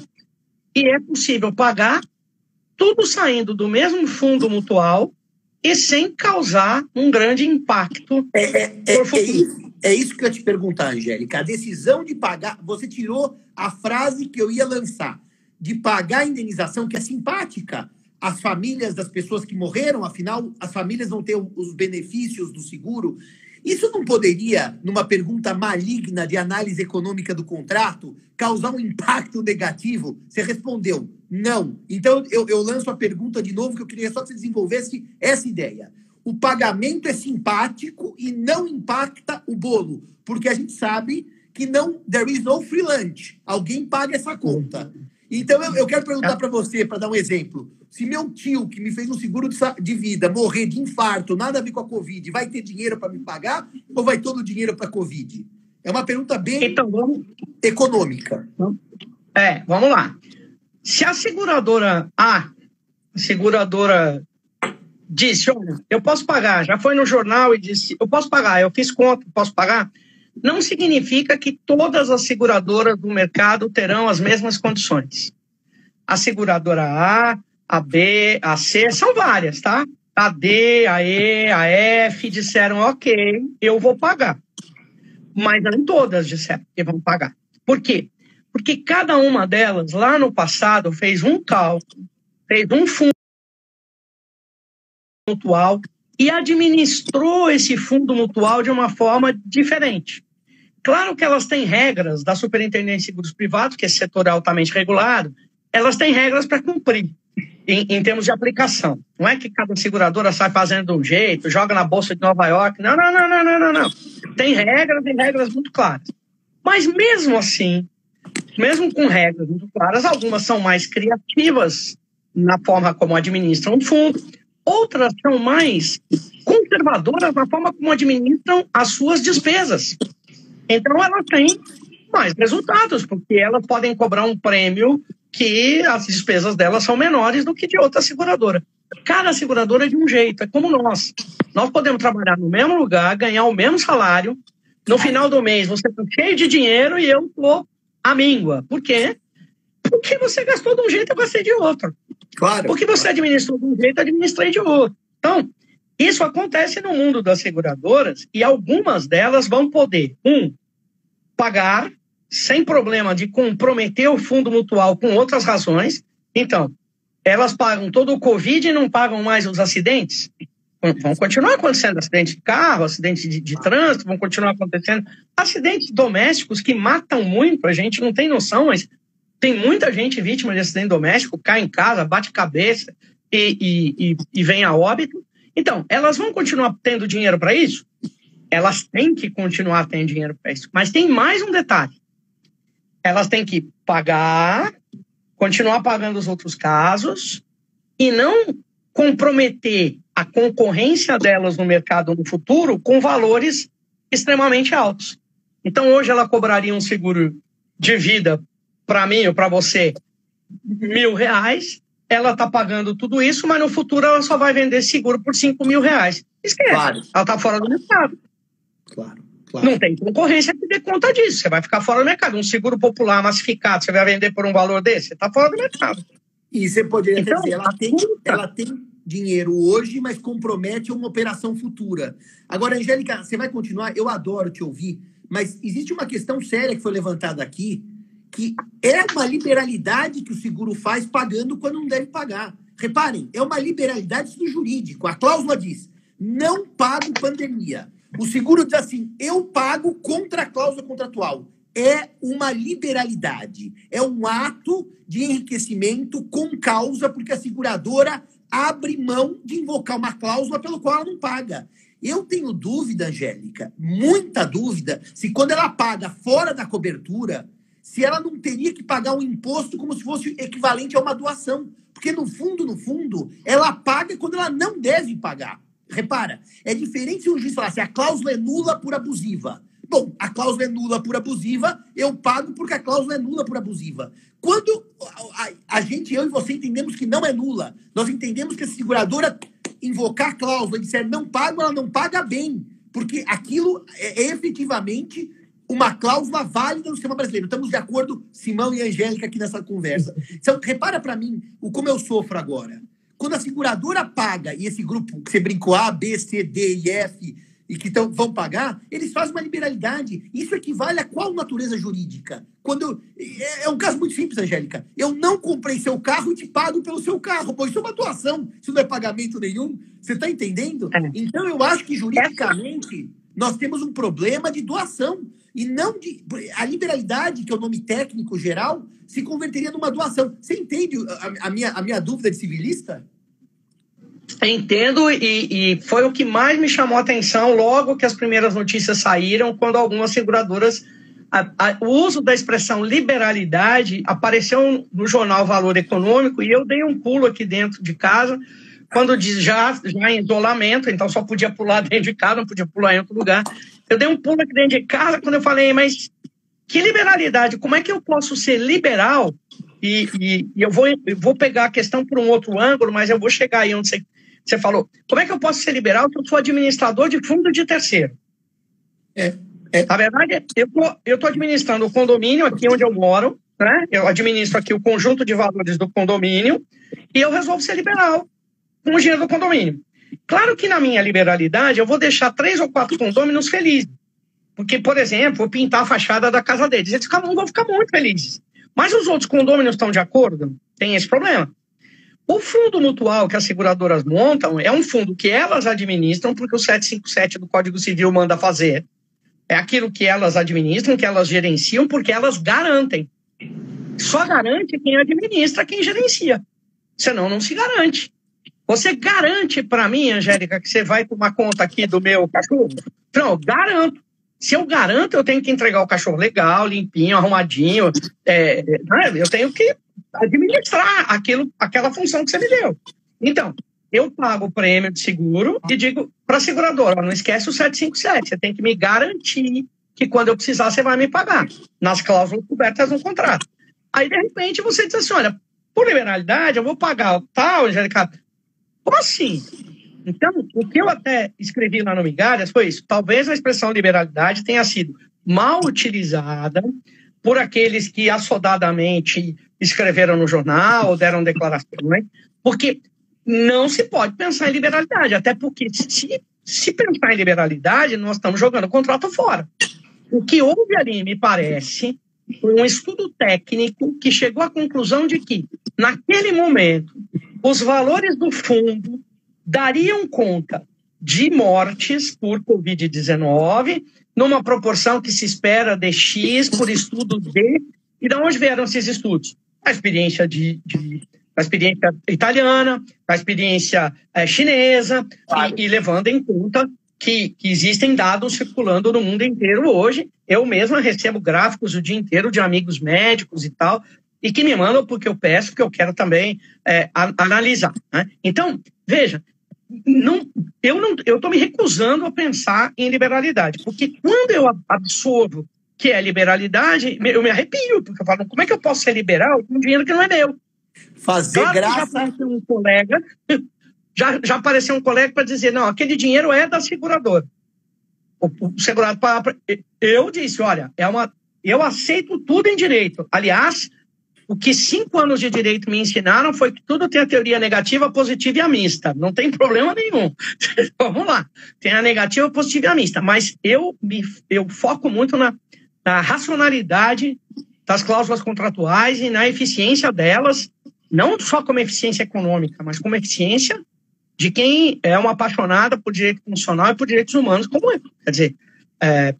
e é possível pagar tudo saindo do mesmo fundo mutual e sem causar um grande impacto. É, é, é, é, isso, é isso que eu ia te perguntar, Angélica. A decisão de pagar... Você tirou a frase que eu ia lançar, de pagar a indenização, que é simpática. As famílias das pessoas que morreram, afinal, as famílias vão ter os benefícios do seguro. Isso não poderia, numa pergunta maligna de análise econômica do contrato, causar um impacto negativo? Você respondeu, não. Então, eu, eu lanço a pergunta de novo, que eu queria só que você desenvolvesse essa ideia. O pagamento é simpático e não impacta o bolo, porque a gente sabe que não, there is no free lunch. Alguém paga essa conta. Então, eu, eu quero perguntar para você, para dar um exemplo. Se meu tio, que me fez um seguro de, de vida, morrer de infarto, nada a ver com a Covid, vai ter dinheiro para me pagar ou vai todo o dinheiro para a Covid? É uma pergunta bem então, vamos... econômica. É, vamos lá. Se a seguradora A, a seguradora disse, olha, eu posso pagar, já foi no jornal e disse, eu posso pagar, eu fiz conta, posso pagar, não significa que todas as seguradoras do mercado terão as mesmas condições. A seguradora A, a B, a C, são várias, tá? A D, a E, a F disseram, ok, eu vou pagar. Mas não todas disseram que vão pagar. Por quê? Porque cada uma delas, lá no passado, fez um cálculo, fez um fundo mutual e administrou esse fundo mutual de uma forma diferente. Claro que elas têm regras da Superintendência de Seguros Privados, que esse setor é altamente regulado, elas têm regras para cumprir em, em termos de aplicação. Não é que cada seguradora sai fazendo de um jeito, joga na Bolsa de Nova York. Não, não, não, não, não, não, não. Tem regras, tem regras muito claras. Mas mesmo assim, mesmo com regras muito claras, algumas são mais criativas na forma como administram o fundo, outras são mais conservadoras na forma como administram as suas despesas. Então, elas têm mais resultados, porque elas podem cobrar um prêmio que as despesas delas são menores do que de outra seguradora. Cada seguradora é de um jeito, é como nós. Nós podemos trabalhar no mesmo lugar, ganhar o mesmo salário, no final do mês você está cheio de dinheiro e eu estou à míngua. Por quê? Porque você gastou de um jeito e eu gastei de outro. Claro. Porque você administrou de um jeito e administrei de outro. Então, isso acontece no mundo das seguradoras e algumas delas vão poder, um, pagar sem problema de comprometer o fundo mutual com outras razões. Então, elas pagam todo o Covid e não pagam mais os acidentes. Vão continuar acontecendo acidente de carro, acidente de, de trânsito, vão continuar acontecendo acidentes domésticos que matam muito, a gente não tem noção, mas tem muita gente vítima de acidente doméstico, cai em casa, bate cabeça e, e, e, e vem a óbito. Então, elas vão continuar tendo dinheiro para isso? Elas têm que continuar tendo dinheiro para isso. Mas tem mais um detalhe. Elas têm que pagar, continuar pagando os outros casos e não comprometer a concorrência delas no mercado no futuro com valores extremamente altos. Então, hoje ela cobraria um seguro de vida para mim ou para você mil reais, ela está pagando tudo isso, mas no futuro ela só vai vender seguro por cinco mil reais. Esquece, claro. Ela está fora do mercado. Claro, claro. Não tem concorrência que dê conta disso, você vai ficar fora do mercado. Um seguro popular massificado, você vai vender por um valor desse, você está fora do mercado. E você poderia então, dizer, ela tem, ela tem dinheiro hoje, mas compromete uma operação futura. Agora, Angélica, você vai continuar? Eu adoro te ouvir, mas existe uma questão séria que foi levantada aqui, que é uma liberalidade que o seguro faz pagando quando não deve pagar. Reparem, é uma liberalidade do jurídico. A cláusula diz, não pago pandemia. O seguro diz assim, eu pago contra a cláusula contratual. É uma liberalidade. É um ato de enriquecimento com causa, porque a seguradora abre mão de invocar uma cláusula pelo qual ela não paga. Eu tenho dúvida, Angélica, muita dúvida, se quando ela paga fora da cobertura, se ela não teria que pagar um imposto como se fosse equivalente a uma doação. Porque, no fundo, no fundo, ela paga quando ela não deve pagar. Repara, é diferente se o juiz falar assim, a cláusula é nula por abusiva. Bom, a cláusula é nula por abusiva, eu pago porque a cláusula é nula por abusiva. Quando a, a, a gente, eu e você, entendemos que não é nula, nós entendemos que a seguradora invocar a cláusula e disser não pago, ela não paga bem. Porque aquilo é, é efetivamente uma cláusula válida no sistema brasileiro. Estamos de acordo, Simão e Angélica, aqui nessa conversa. Então, repara para mim o como eu sofro agora. Quando a seguradora paga, e esse grupo que você brincou, A, B, C, D e F, e que tão, vão pagar, eles fazem uma liberalidade. Isso equivale a qual natureza jurídica? Quando eu, é, é um caso muito simples, Angélica. Eu não comprei seu carro e te pago pelo seu carro. Pô, isso é uma doação. Isso não é pagamento nenhum. Você está entendendo? É. Então, eu acho que juridicamente nós temos um problema de doação. E não de... A liberalidade, que é o nome técnico geral, se converteria numa doação. Você entende a, a, minha, a minha dúvida de civilista? Entendo, e, e foi o que mais me chamou a atenção logo que as primeiras notícias saíram, quando algumas seguradoras a, a, o uso da expressão liberalidade apareceu no jornal Valor Econômico e eu dei um pulo aqui dentro de casa, quando diz já, já em isolamento, então só podia pular dentro de casa, não podia pular em outro lugar. Eu dei um pulo aqui dentro de casa quando eu falei, mas que liberalidade? Como é que eu posso ser liberal? E, e, e eu, vou, eu vou pegar a questão por um outro ângulo, mas eu vou chegar aí onde você, você falou. Como é que eu posso ser liberal se eu sou administrador de fundo de terceiro? É, é. Na verdade, eu tô, eu tô administrando o condomínio aqui onde eu moro, né? Eu administro aqui o conjunto de valores do condomínio e eu resolvo ser liberal com o dinheiro do condomínio. Claro que na minha liberalidade eu vou deixar três ou quatro condôminos felizes. Porque, por exemplo, vou pintar a fachada da casa deles. Eles vão ficar muito felizes. Mas os outros condôminos estão de acordo? Tem esse problema. O fundo mutual que as seguradoras montam é um fundo que elas administram, porque o setecentos e cinquenta e sete do Código Civil manda fazer. É aquilo que elas administram, que elas gerenciam, porque elas garantem. Só garante quem administra, quem gerencia. Senão não se garante. Você garante para mim, Angélica, que você vai tomar conta aqui do meu cachorro? Não, eu garanto. Se eu garanto, eu tenho que entregar o cachorro legal, limpinho, arrumadinho. É, eu tenho que administrar aquilo, aquela função que você me deu. Então, eu pago o prêmio de seguro e digo para a seguradora, não esquece o setecentos e cinquenta e sete, você tem que me garantir que quando eu precisar você vai me pagar, nas cláusulas cobertas no contrato. Aí, de repente, você diz assim, olha, por liberalidade, eu vou pagar tal, Angélica. Como assim? Então, o que eu até escrevi lá no Migalhas foi isso. Talvez a expressão liberalidade tenha sido mal utilizada por aqueles que assodadamente escreveram no jornal, deram declarações, porque não se pode pensar em liberalidade, até porque se, se pensar em liberalidade, nós estamos jogando o contrato fora. O que houve ali, me parece, foi um estudo técnico que chegou à conclusão de que, naquele momento, os valores do fundo dariam conta de mortes por covid dezenove, numa proporção que se espera de X por estudo D. E de onde vieram esses estudos? A experiência, de, de, a experiência italiana, a experiência é, chinesa, claro. e, e levando em conta que, que existem dados circulando no mundo inteiro hoje. Eu mesma recebo gráficos o dia inteiro de amigos médicos e tal, e que me mandam porque eu peço, porque eu quero também é, a, analisar. Né? Então, veja, não, eu não, eu estou me recusando a pensar em liberalidade, porque quando eu absorvo que é liberalidade, eu me arrepio, porque eu falo, como é que eu posso ser liberal com dinheiro que não é meu? Fazer claro graça. Já apareceu um colega, já, já apareceu um colega para dizer, não, aquele dinheiro é da seguradora. O, o segurado para. Eu disse, olha, é uma, eu aceito tudo em direito. Aliás, o que cinco anos de direito me ensinaram foi que tudo tem a teoria negativa, positiva e a mista. Não tem problema nenhum. Vamos lá. Tem a negativa, positiva e a mista. Mas eu, me, eu foco muito na, na racionalidade das cláusulas contratuais e na eficiência delas, não só como eficiência econômica, mas como eficiência de quem é uma apaixonada por direito constitucional e por direitos humanos como eu. Quer dizer, é,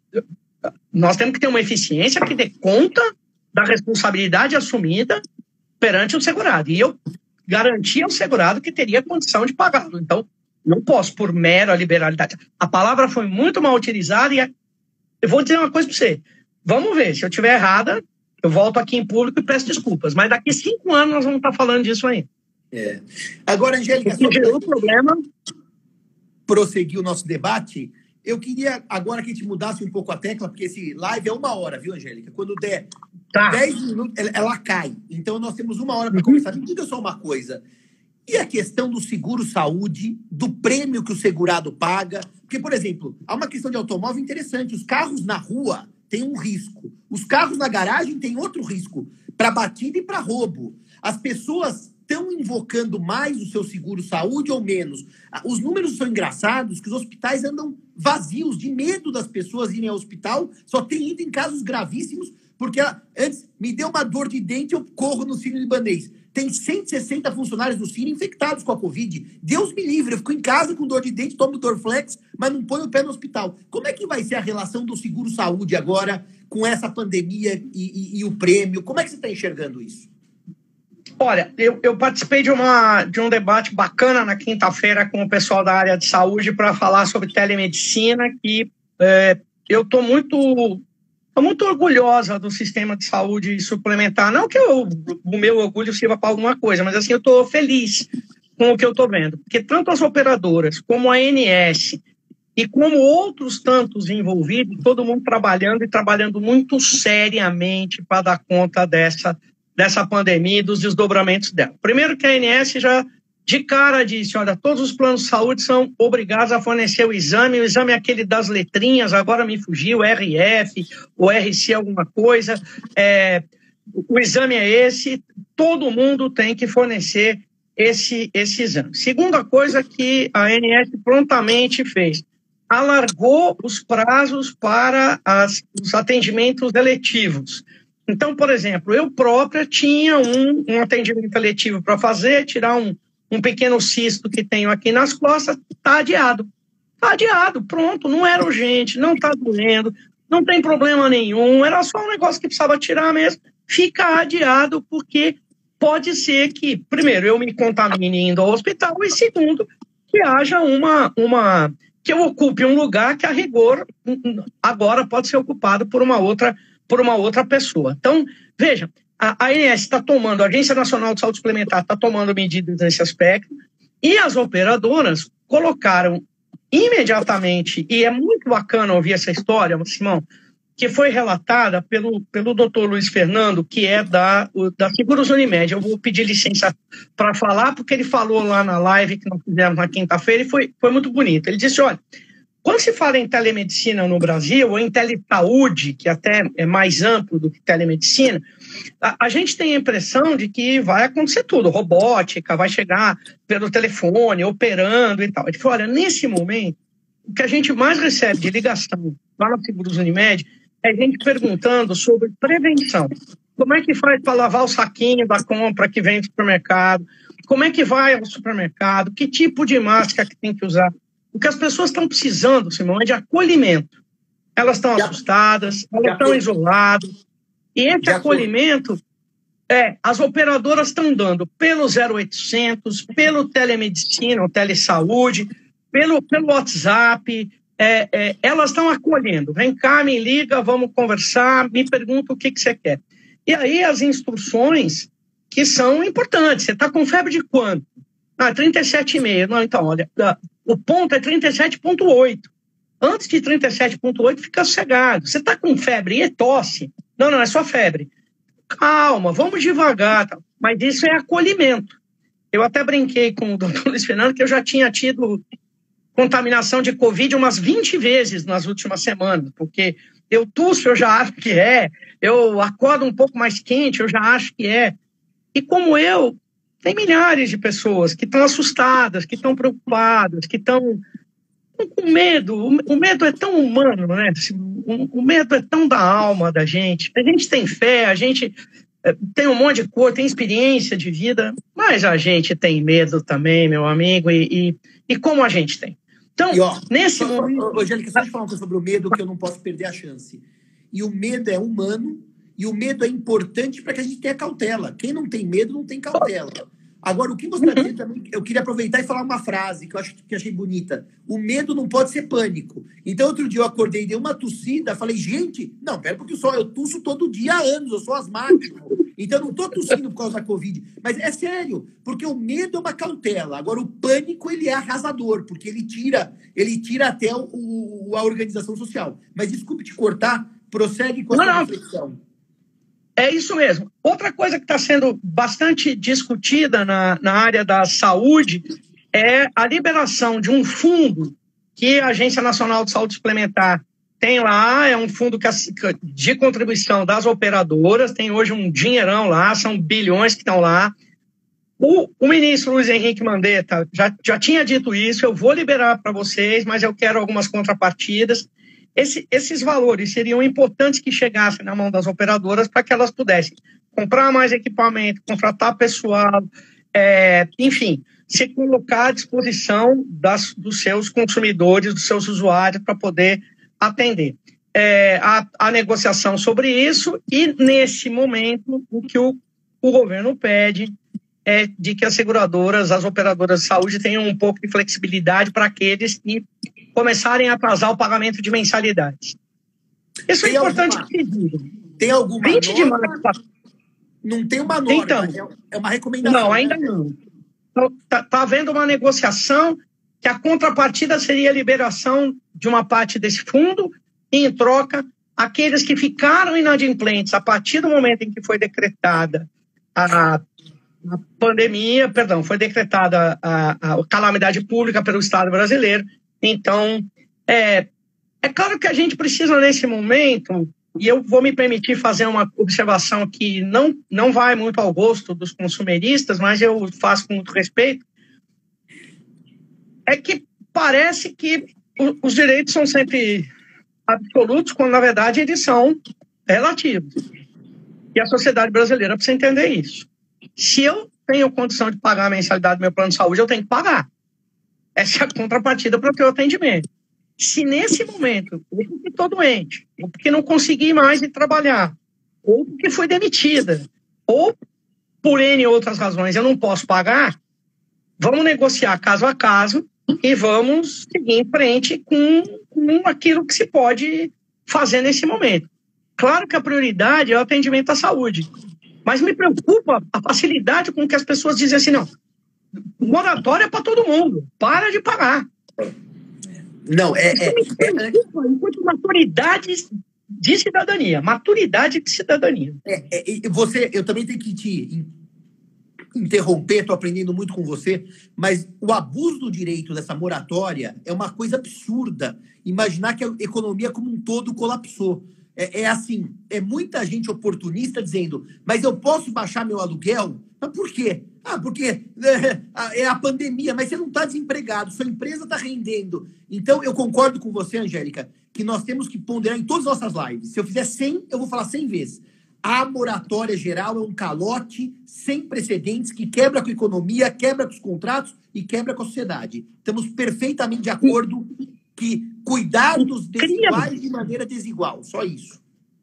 nós temos que ter uma eficiência que dê conta da responsabilidade assumida perante o segurado. E eu garanti ao segurado que teria condição de pagá-lo. Então, não posso, por mera liberalidade. A palavra foi muito mal utilizada e eu vou dizer uma coisa para você. Vamos ver, se eu estiver errada, eu volto aqui em público e peço desculpas. Mas daqui cinco anos nós vamos estar falando disso aí. É. Agora, Angélica, só gerou problema. Prosseguir o nosso debate, eu queria agora que a gente mudasse um pouco a tecla, porque esse live é uma hora, viu, Angélica? Quando der tá. dez minutos, ela cai. Então, nós temos uma hora para uhum. conversar. Me diga só uma coisa. E a questão do seguro-saúde, do prêmio que o segurado paga? Porque, por exemplo, há uma questão de automóvel interessante. Os carros na rua têm um risco. Os carros na garagem têm outro risco, para batida e para roubo. As pessoas estão invocando mais o seu seguro-saúde ou menos? Os números são engraçados, que os hospitais andam vazios, de medo das pessoas irem ao hospital. Só tem ido em casos gravíssimos, porque ela, antes me deu uma dor de dente, eu corro no Sírio-Libanês. Tem cento e sessenta funcionários do Sírio infectados com a Covid. Deus me livre, eu fico em casa com dor de dente, tomo Dorflex, mas não ponho o pé no hospital. Como é que vai ser a relação do seguro-saúde agora com essa pandemia e, e, e o prêmio? Como é que você está enxergando isso? Olha, eu, eu participei de, uma, de um debate bacana na quinta-feira com o pessoal da área de saúde para falar sobre telemedicina, que é, eu estou muito estou muito orgulhosa do sistema de saúde suplementar. Não que eu, o meu orgulho sirva para alguma coisa, mas assim, eu estou feliz com o que eu estou vendo. Porque tanto as operadoras como a A N S e como outros tantos envolvidos, todo mundo trabalhando e trabalhando muito seriamente para dar conta dessa, dessa pandemia e dos desdobramentos dela. Primeiro que a A N S já de cara disse, olha, todos os planos de saúde são obrigados a fornecer o exame, o exame é aquele das letrinhas, agora me fugiu, R F, ou R C alguma coisa, é, o exame é esse, todo mundo tem que fornecer esse, esse exame. Segunda coisa que a A N S prontamente fez, alargou os prazos para as, os atendimentos eletivos. Então, por exemplo, eu própria tinha um, um atendimento eletivo para fazer, tirar um um pequeno cisto que tenho aqui nas costas, está adiado. Está adiado, pronto, não era urgente, não está doendo, não tem problema nenhum, era só um negócio que precisava tirar mesmo, fica adiado porque pode ser que, primeiro, eu me contamine indo ao hospital e, segundo, que haja uma, uma que eu ocupe um lugar que, a rigor, agora pode ser ocupado por uma outra, por uma outra pessoa. Então, veja, a A N S está tomando, a Agência Nacional de Saúde Suplementar está tomando medidas nesse aspecto e as operadoras colocaram imediatamente, e é muito bacana ouvir essa história, Simão, que foi relatada pelo, pelo doutor Luiz Fernando, que é da, o, da Seguros Unimed. Eu vou pedir licença para falar, porque ele falou lá na live que nós fizemos na quinta-feira e foi, foi muito bonito. Ele disse, olha, quando se fala em telemedicina no Brasil, ou em telesaúde, que até é mais amplo do que telemedicina, a, a gente tem a impressão de que vai acontecer tudo, robótica, vai chegar pelo telefone, operando e tal. Ele falou, olha, nesse momento, o que a gente mais recebe de ligação lá na Seguros Unimed é gente perguntando sobre prevenção. Como é que faz para lavar o saquinho da compra que vem do supermercado? Como é que vai ao supermercado? Que tipo de máscara que tem que usar? O que as pessoas estão precisando, Simão, é de acolhimento. Elas estão assustadas, elas estão isoladas. E esse acolhimento, é, as operadoras estão dando pelo zero oitocentos, pelo telemedicina, ou telesaúde, pelo, pelo WhatsApp, é, é, elas estão acolhendo. Vem cá, me liga, vamos conversar, me pergunta o que, que você quer. E aí as instruções que são importantes. Você está com febre de quanto? Ah, trinta e sete vírgula cinco. Não, então, olha, o ponto é trinta e sete vírgula oito. Antes de trinta e sete vírgula oito, fica sossegado. Você está com febre e tosse? Não, não, é só febre. Calma, vamos devagar. Tá? Mas isso é acolhimento. Eu até brinquei com o doutor Luiz Fernando que eu já tinha tido contaminação de Covid umas vinte vezes nas últimas semanas, porque eu tuço, eu já acho que é, eu acordo um pouco mais quente, eu já acho que é. E como eu, tem milhares de pessoas que estão assustadas, que estão preocupadas, que estão com medo. O medo é tão humano, né? O medo é tão da alma da gente. A gente tem fé, a gente tem um monte de coisa, tem experiência de vida, mas a gente tem medo também, meu amigo, e, e, e como a gente tem. Então, e, ó, nesse só, momento... Angélica, só te falar uma coisa sobre o medo, que eu não posso perder a chance. E o medo é humano, e o medo é importante para que a gente tenha cautela. Quem não tem medo, não tem cautela. Agora, o que você está dizendo também, eu queria aproveitar e falar uma frase que eu acho que achei bonita. O medo não pode ser pânico. Então, outro dia eu acordei, dei uma tossida, falei, gente, não, pera, porque eu, só, eu tuço todo dia há anos, eu sou asmático. Então, eu não estou tossindo por causa da Covid. Mas é sério, porque o medo é uma cautela. Agora, o pânico, ele é arrasador, porque ele tira, ele tira até o, o, a organização social. Mas, desculpe te cortar, prossegue com a sua reflexão. É isso mesmo. Outra coisa que está sendo bastante discutida na, na área da saúde é a liberação de um fundo que a Agência Nacional de Saúde Suplementar tem lá, é um fundo que, de contribuição das operadoras, tem hoje um dinheirão lá, são bilhões que estão lá. O, o ministro Luiz Henrique Mandetta já, já tinha dito isso, eu vou liberar para vocês, mas eu quero algumas contrapartidas. Esse, esses valores seriam importantes que chegassem na mão das operadoras para que elas pudessem comprar mais equipamento, contratar pessoal, é, enfim, se colocar à disposição das, dos seus consumidores, dos seus usuários para poder atender. É, a, a negociação sobre isso e, nesse momento, o que o, o governo pede é de que as seguradoras, as operadoras de saúde tenham um pouco de flexibilidade para aqueles que começarem a atrasar o pagamento de mensalidades. Isso tem é importante alguma, que se diga. Tem alguma vinte de norma? março. Não tem uma norma, Então, é uma recomendação. Não, ainda né? não. Está tá havendo uma negociação que a contrapartida seria a liberação de uma parte desse fundo e, em troca, aqueles que ficaram inadimplentes a partir do momento em que foi decretada a, a pandemia, perdão, foi decretada a, a calamidade pública pelo Estado brasileiro. Então, é, é claro que a gente precisa, nesse momento, e eu vou me permitir fazer uma observação que não, não vai muito ao gosto dos consumeristas, mas eu faço com muito respeito, é que parece que os direitos são sempre absolutos, quando, na verdade, eles são relativos. E a sociedade brasileira precisa entender isso. Se eu tenho condição de pagar a mensalidade do meu plano de saúde, eu tenho que pagar. Essa é a contrapartida para o teu atendimento. Se nesse momento eu estou doente, ou porque não consegui mais ir trabalhar, ou porque fui demitida, ou por N outras razões eu não posso pagar, vamos negociar caso a caso e vamos seguir em frente com, com aquilo que se pode fazer nesse momento. Claro que a prioridade é o atendimento à saúde, mas me preocupa a facilidade com que as pessoas dizem assim, não, moratória é para todo mundo, para de pagar. Não, é... é, é enquanto maturidade de cidadania, maturidade de cidadania. É, é, você, eu também tenho que te interromper, estou aprendendo muito com você, mas o abuso do direito dessa moratória é uma coisa absurda. Imaginar que a economia como um todo colapsou. É, é assim, é muita gente oportunista dizendo, mas eu posso baixar meu aluguel? Mas por quê? Ah, porque é, é a pandemia, mas você não está desempregado, sua empresa está rendendo. Então, eu concordo com você, Angélica, que nós temos que ponderar em todas as nossas lives. Se eu fizer cem, eu vou falar cem vezes. A moratória geral é um calote sem precedentes que quebra com a economia, quebra com os contratos e quebra com a sociedade. Estamos perfeitamente de acordo que cuidar dos desiguais de maneira desigual, só isso.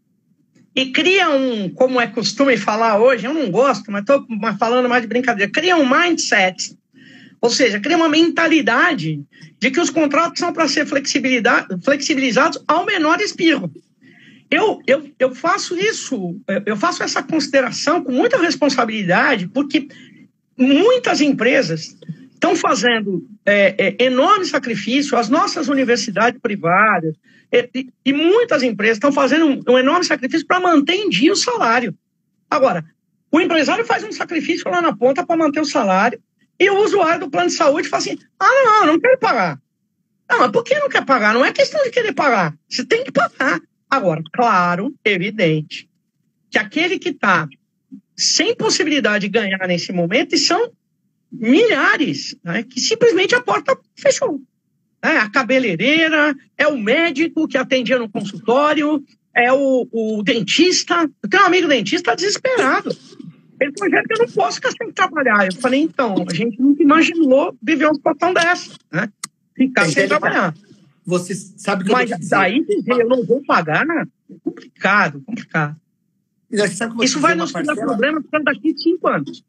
E cria um, como é costume falar hoje, eu não gosto, mas estou falando mais de brincadeira, cria um mindset, ou seja, cria uma mentalidade de que os contratos são para ser flexibilizados ao menor espirro. Eu, eu, eu faço isso, eu faço essa consideração com muita responsabilidade, porque muitas empresas estão fazendo é, é, enorme sacrifício, as nossas universidades privadas, é, e, e muitas empresas estão fazendo um, um enorme sacrifício para manter em dia o salário. Agora, o empresário faz um sacrifício lá na ponta para manter o salário, e o usuário do plano de saúde fala assim, ah, não, não quero pagar. Não, mas por que não quer pagar? Não é questão de querer pagar, você tem que pagar. Agora, claro, evidente, que aquele que está sem possibilidade de ganhar nesse momento, e são milhares, né, que simplesmente a porta fechou. É a cabeleireira, é o médico que atendia no consultório, é o, o dentista. Eu tenho um amigo dentista desesperado. Ele falou, gente, eu não posso ficar sem trabalhar. Eu falei, então, a gente nunca imaginou viver uma situação dessa, né? Ficar sem trabalhar. Você sabe que eu Mas vou te dizer. daí dizer, eu não vou pagar, é complicado, complicado. Sabe que Isso vai nos dar problema para daqui a cinco anos.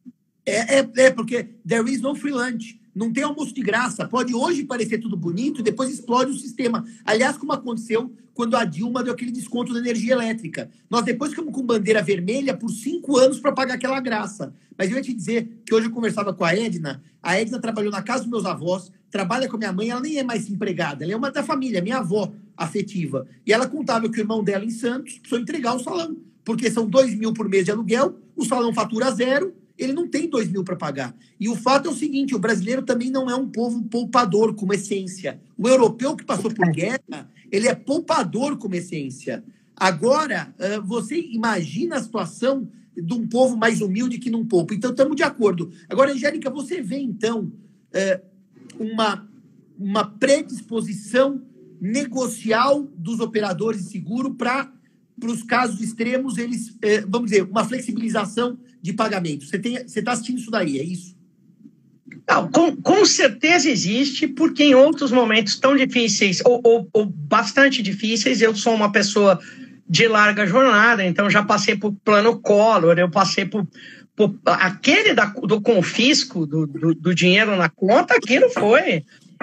É, é, é, porque there is no free lunch. Não tem almoço de graça. Pode hoje parecer tudo bonito e depois explode o sistema. Aliás, como aconteceu quando a Dilma deu aquele desconto da energia elétrica. Nós depois ficamos com bandeira vermelha por cinco anos para pagar aquela graça. Mas eu ia te dizer que hoje eu conversava com a Edna. A Edna trabalhou na casa dos meus avós, trabalha com a minha mãe, ela nem é mais empregada. Ela é uma da família, minha avó afetiva. E ela contava que o irmão dela em Santos precisou entregar o salão. Porque são dois mil por mês de aluguel, o salão fatura zero, ele não tem dois mil para pagar. E o fato é o seguinte, o brasileiro também não é um povo poupador como essência. O europeu que passou por guerra, ele é poupador como essência. Agora, você imagina a situação de um povo mais humilde que não poupa. Então, estamos de acordo. Agora, Angélica, você vê, então, uma, uma predisposição negocial dos operadores de seguro para para os casos extremos, eles, vamos dizer, uma flexibilização de pagamento. Você tem, você está assistindo isso daí, é isso? Não, com, com certeza existe, porque em outros momentos tão difíceis, ou, ou, ou bastante difíceis, eu sou uma pessoa de larga jornada, então já passei por plano Collor, eu passei por, por aquele da, do confisco do, do, do dinheiro na conta, aquilo foi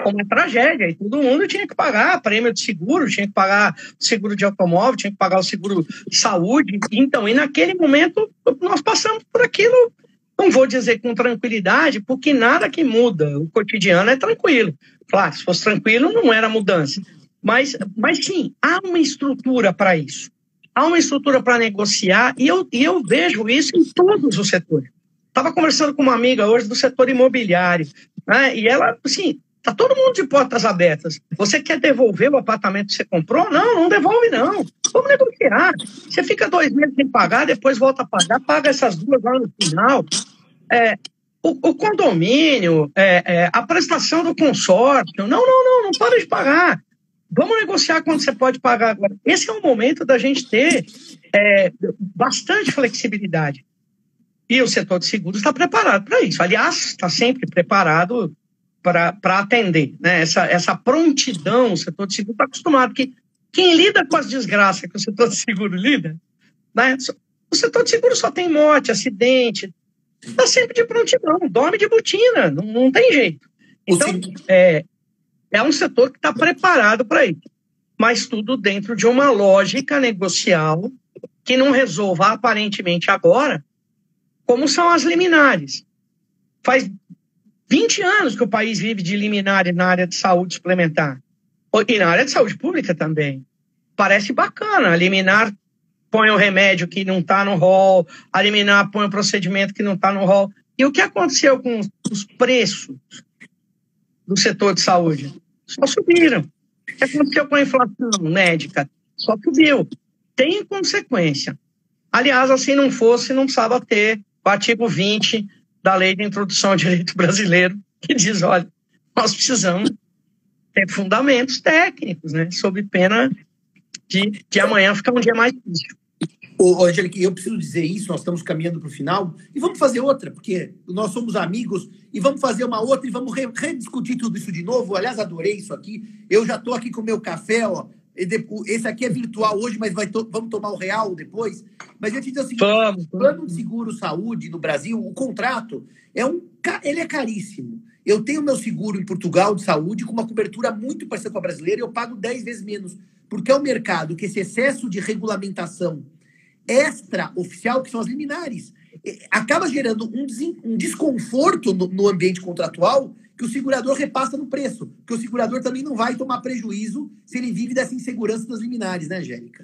uma tragédia, e todo mundo tinha que pagar prêmio de seguro, tinha que pagar seguro de automóvel, tinha que pagar o seguro de saúde. Então, e naquele momento, nós passamos por aquilo, não vou dizer com tranquilidade, porque nada que muda, o cotidiano é tranquilo. Claro, se fosse tranquilo, não era mudança. Mas, mas sim, há uma estrutura para isso. Há uma estrutura para negociar, e eu, e eu vejo isso em todos os setores. Estava conversando com uma amiga hoje do setor imobiliário, né? E ela, assim, está todo mundo de portas abertas. Você quer devolver o apartamento que você comprou? Não, não devolve, não. Vamos negociar. Você fica dois meses sem pagar, depois volta a pagar, paga essas duas lá no final. É, o, o condomínio, é, é, a prestação do consórcio. Não, não, não, não para de pagar. Vamos negociar quando você pode pagar agora. Esse é o momento da gente ter é, bastante flexibilidade. E o setor de seguros está preparado para isso. Aliás, está sempre preparado para atender, né? Essa, essa prontidão, o setor de seguro está acostumado. Porque quem lida com as desgraças que o setor de seguro lida, né? O setor de seguro só tem morte, acidente, está sempre de prontidão, dorme de botina, não, não tem jeito. Então, é, é um setor que está preparado para isso. Mas tudo dentro de uma lógica negocial que não resolva aparentemente agora, como são as liminares. Faz vinte anos que o país vive de liminares na área de saúde suplementar. E na área de saúde pública também. Parece bacana. A liminar põe o remédio que não está no rol, a liminar põe o procedimento que não está no rol. E o que aconteceu com os preços do setor de saúde? Só subiram. O que aconteceu com a inflação médica? Só subiu. Tem consequência. Aliás, assim não fosse, não precisava ter o artigo vinte da Lei de Introdução ao Direito Brasileiro, que diz, olha, nós precisamos ter fundamentos técnicos, né, sob pena de, de amanhã ficar um dia mais difícil. Ô, Angélica, eu preciso dizer isso, nós estamos caminhando para o final, e vamos fazer outra, porque nós somos amigos, e vamos fazer uma outra, e vamos re rediscutir tudo isso de novo. Aliás, adorei isso aqui. Eu já estou aqui com o meu café, ó. Esse aqui é virtual hoje, mas vai to vamos tomar o real depois. Mas eu te digo o seguinte, vamos, o plano de seguro-saúde no Brasil, o contrato, é um, ele é caríssimo. Eu tenho meu seguro em Portugal de saúde com uma cobertura muito parecida com a brasileira e eu pago dez vezes menos, porque é um mercado que esse excesso de regulamentação extra-oficial, que são as liminares, acaba gerando um, um desconforto no, no ambiente contratual que o segurador repassa no preço, porque o segurador também não vai tomar prejuízo se ele vive dessa insegurança das liminares, né, Angélica?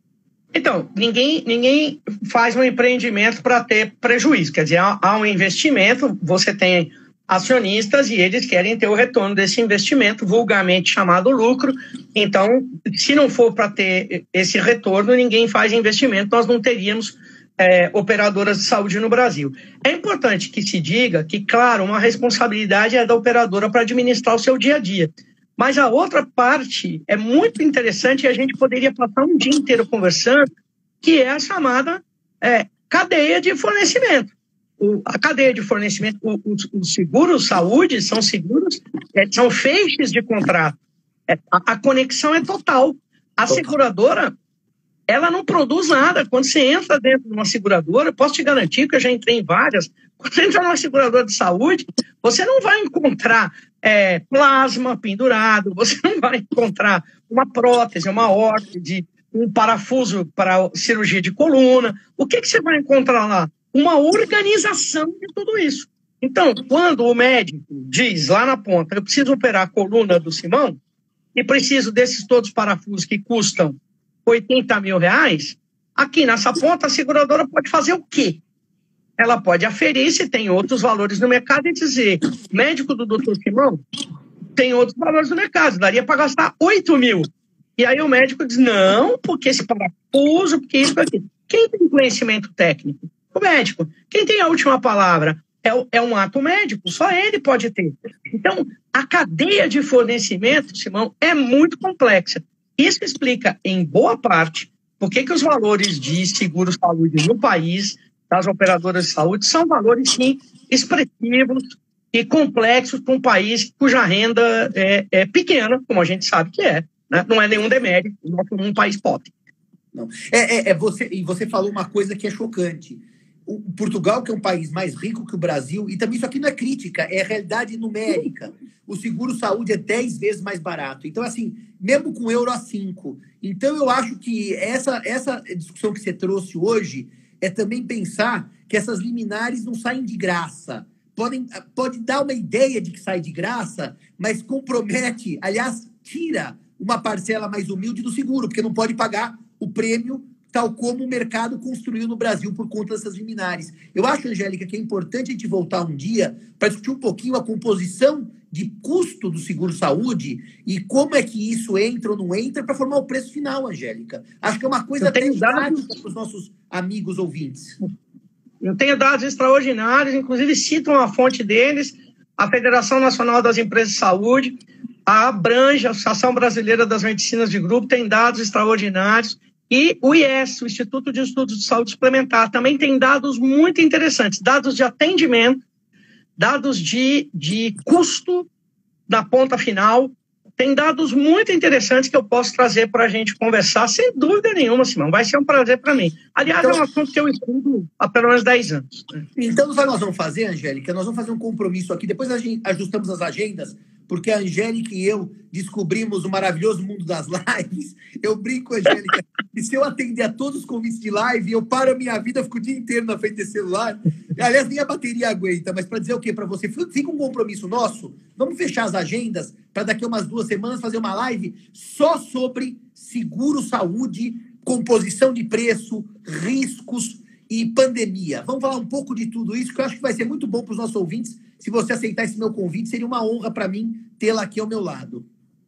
Então, ninguém, ninguém faz um empreendimento para ter prejuízo, quer dizer, há, há um investimento, você tem acionistas e eles querem ter o retorno desse investimento, vulgarmente chamado lucro. Então, se não for para ter esse retorno, ninguém faz investimento, nós não teríamos é, operadoras de saúde no Brasil. É importante que se diga que, claro, uma responsabilidade é da operadora para administrar o seu dia a dia. Mas a outra parte é muito interessante e a gente poderia passar um dia inteiro conversando, que é a chamada é, cadeia de fornecimento. O, a cadeia de fornecimento, os, os seguros saúde são seguros, é, são feixes de contrato. É, a, a conexão é total. A seguradora, ela não produz nada. Quando você entra dentro de uma seguradora, eu posso te garantir que eu já entrei em várias, quando você entra numa seguradora de saúde, você não vai encontrar é, plasma pendurado, você não vai encontrar uma prótese, uma órtese, um parafuso para cirurgia de coluna. O que, que você vai encontrar lá? Uma organização de tudo isso. Então, quando o médico diz lá na ponta, eu preciso operar a coluna do Simão e preciso desses todos parafusos que custam oitenta mil reais, aqui nessa ponta a seguradora pode fazer o quê? Ela pode aferir se tem outros valores no mercado e dizer, médico do doutor Simão tem outros valores no mercado, daria para gastar oito mil. E aí o médico diz, não, porque esse parafuso, porque isso, aqui. Quem tem conhecimento técnico? O médico. Quem tem a última palavra é, é um ato médico, só ele pode ter. Então, a cadeia de fornecimento, Simão, é muito complexa. Isso explica, em boa parte, por que os valores de seguro-saúde no país, das operadoras de saúde, são valores, sim, expressivos e complexos para um país cuja renda é, é pequena, como a gente sabe que é. Né? Não é nenhum demérito, nós somos um país pobre. Não. É, é, é você, e você falou uma coisa que é chocante. O Portugal, que é um país mais rico que o Brasil, e também isso aqui não é crítica, é realidade numérica. o seguro-saúde é dez vezes mais barato. Então, assim, mesmo com euro a cinco. Então, eu acho que essa, essa discussão que você trouxe hoje é também pensar que essas liminares não saem de graça. Podem, pode dar uma ideia de que sai de graça, mas compromete, aliás, tira uma parcela mais humilde do seguro, porque não pode pagar o prêmio tal como o mercado construiu no Brasil por conta dessas liminares. Eu acho, Angélica, que é importante a gente voltar um dia para discutir um pouquinho a composição de custo do seguro-saúde e como é que isso entra ou não entra para formar o preço final, Angélica. Acho que é uma coisa até prática para os nossos amigos ouvintes. Eu tenho dados extraordinários, inclusive citam a fonte deles, a Federação Nacional das Empresas de Saúde, a Abrange, a Associação Brasileira das Medicinas de Grupo, tem dados extraordinários. E o I E S, o Instituto de Estudos de Saúde Suplementar, também tem dados muito interessantes, dados de atendimento, dados de, de custo da ponta final. Tem dados muito interessantes que eu posso trazer para a gente conversar, sem dúvida nenhuma, Simão. Vai ser um prazer para mim. Aliás, então, é um assunto que eu estudo há pelo menos dez anos. Então, o que nós vamos fazer, Angélica? Nós vamos fazer um compromisso aqui. Depois a gente ajustamos as agendas, porque a Angélica e eu descobrimos o maravilhoso mundo das lives. Eu brinco, Angélica, e se eu atender a todos os convites de live, eu paro a minha vida, fico o dia inteiro na frente desse celular. Aliás, nem a bateria aguenta, mas para dizer o quê para você? Fica um compromisso nosso, vamos fechar as agendas para daqui a umas duas semanas fazer uma live só sobre seguro-saúde, composição de preço, riscos e pandemia. Vamos falar um pouco de tudo isso, que eu acho que vai ser muito bom para os nossos ouvintes. Se você aceitar esse meu convite, seria uma honra para mim tê-la aqui ao meu lado.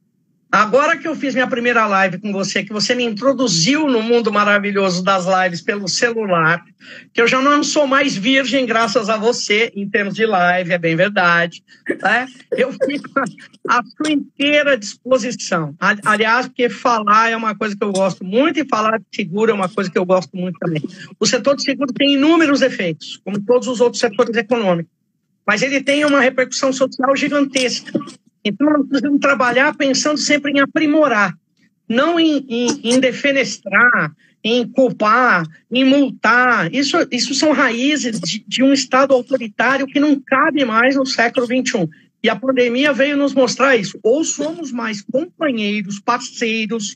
Agora que eu fiz minha primeira live com você, que você me introduziu no mundo maravilhoso das lives pelo celular, que eu já não sou mais virgem graças a você em termos de live, é bem verdade, né? Eu fico à sua inteira disposição. Aliás, porque falar é uma coisa que eu gosto muito e falar de seguro é uma coisa que eu gosto muito também. O setor de seguro tem inúmeros efeitos, como todos os outros setores econômicos, mas ele tem uma repercussão social gigantesca. Então, nós precisamos trabalhar pensando sempre em aprimorar, não em, em, em defenestrar, em culpar, em multar. Isso, isso são raízes de, de um Estado autoritário que não cabe mais no século vinte e um. E a pandemia veio nos mostrar isso. Ou somos mais companheiros, parceiros,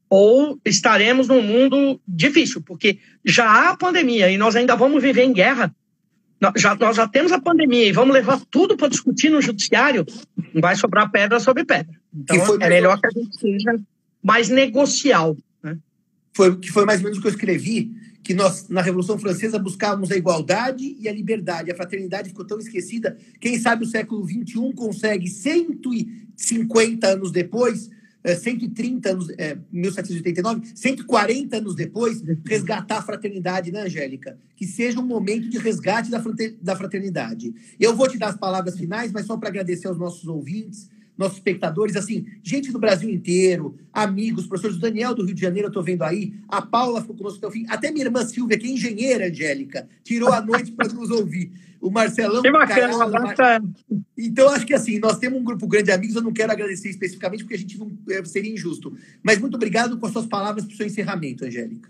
ou estaremos num mundo difícil, porque já há a pandemia e nós ainda vamos viver em guerra. Já, nós já temos a pandemia e vamos levar tudo para discutir no judiciário, não vai sobrar pedra sobre pedra. Então, foi é melhor que a gente seja mais negocial. Né? Foi, que foi mais ou menos o que eu escrevi, que nós, na Revolução Francesa, buscávamos a igualdade e a liberdade. A fraternidade ficou tão esquecida. Quem sabe o século vinte e um consegue, cento e cinquenta anos depois, cento e trinta anos, é, mil setecentos e oitenta e nove, cento e quarenta anos depois, resgatar a fraternidade, né, Angélica? Que seja um momento de resgate da fraternidade. Eu vou te dar as palavras finais, mas só para agradecer aos nossos ouvintes, nossos espectadores, assim, gente do Brasil inteiro, amigos, professores, o Daniel do Rio de Janeiro, eu estou vendo aí, a Paula ficou conosco até o fim, até minha irmã Silvia, que é engenheira, Angélica, tirou a noite para nos ouvir. O Marcelão... Que bacana, Caralho, Mar... Então, acho que assim, nós temos um grupo grande de amigos, eu não quero agradecer especificamente, porque a gente não seria injusto. Mas muito obrigado com as suas palavras para o seu encerramento, Angélica.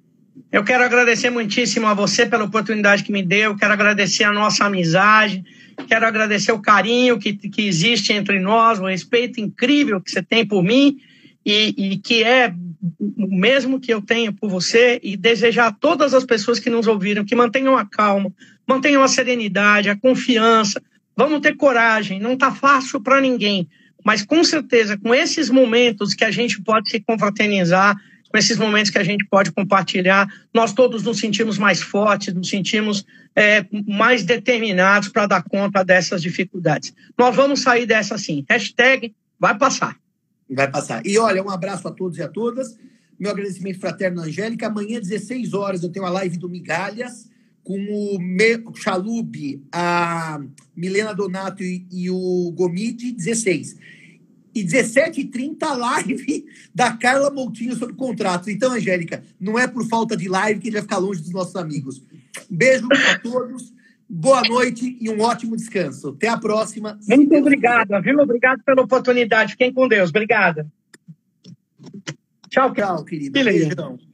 Eu quero agradecer muitíssimo a você pela oportunidade que me deu, quero agradecer a nossa amizade, quero agradecer o carinho que, que existe entre nós, o respeito incrível que você tem por mim e, e que é o mesmo que eu tenho por você, e desejar a todas as pessoas que nos ouviram que mantenham a calma, mantenham a serenidade, a confiança, vamos ter coragem, não está fácil para ninguém, mas com certeza com esses momentos que a gente pode se confraternizar, com esses momentos que a gente pode compartilhar, nós todos nos sentimos mais fortes, nos sentimos é, mais determinados para dar conta dessas dificuldades. Nós vamos sair dessa sim. Hashtag vai passar. Vai passar. E olha, um abraço a todos e a todas. Meu agradecimento fraterno, Angélica. Amanhã, dezesseis horas, eu tenho a live do Migalhas com o Chalub, a Milena Donato e, e o Gomide, dezesseis. E dezessete e trinta, a live da Carla Moutinho sobre contratos. Então, Angélica, não é por falta de live que a gente vai ficar longe dos nossos amigos. Um beijo a todos, boa noite e um ótimo descanso. Até a próxima. Muito obrigada, viu? Obrigado pela oportunidade. Fiquem com Deus. Obrigada. Tchau, Tchau, querida. Beijão.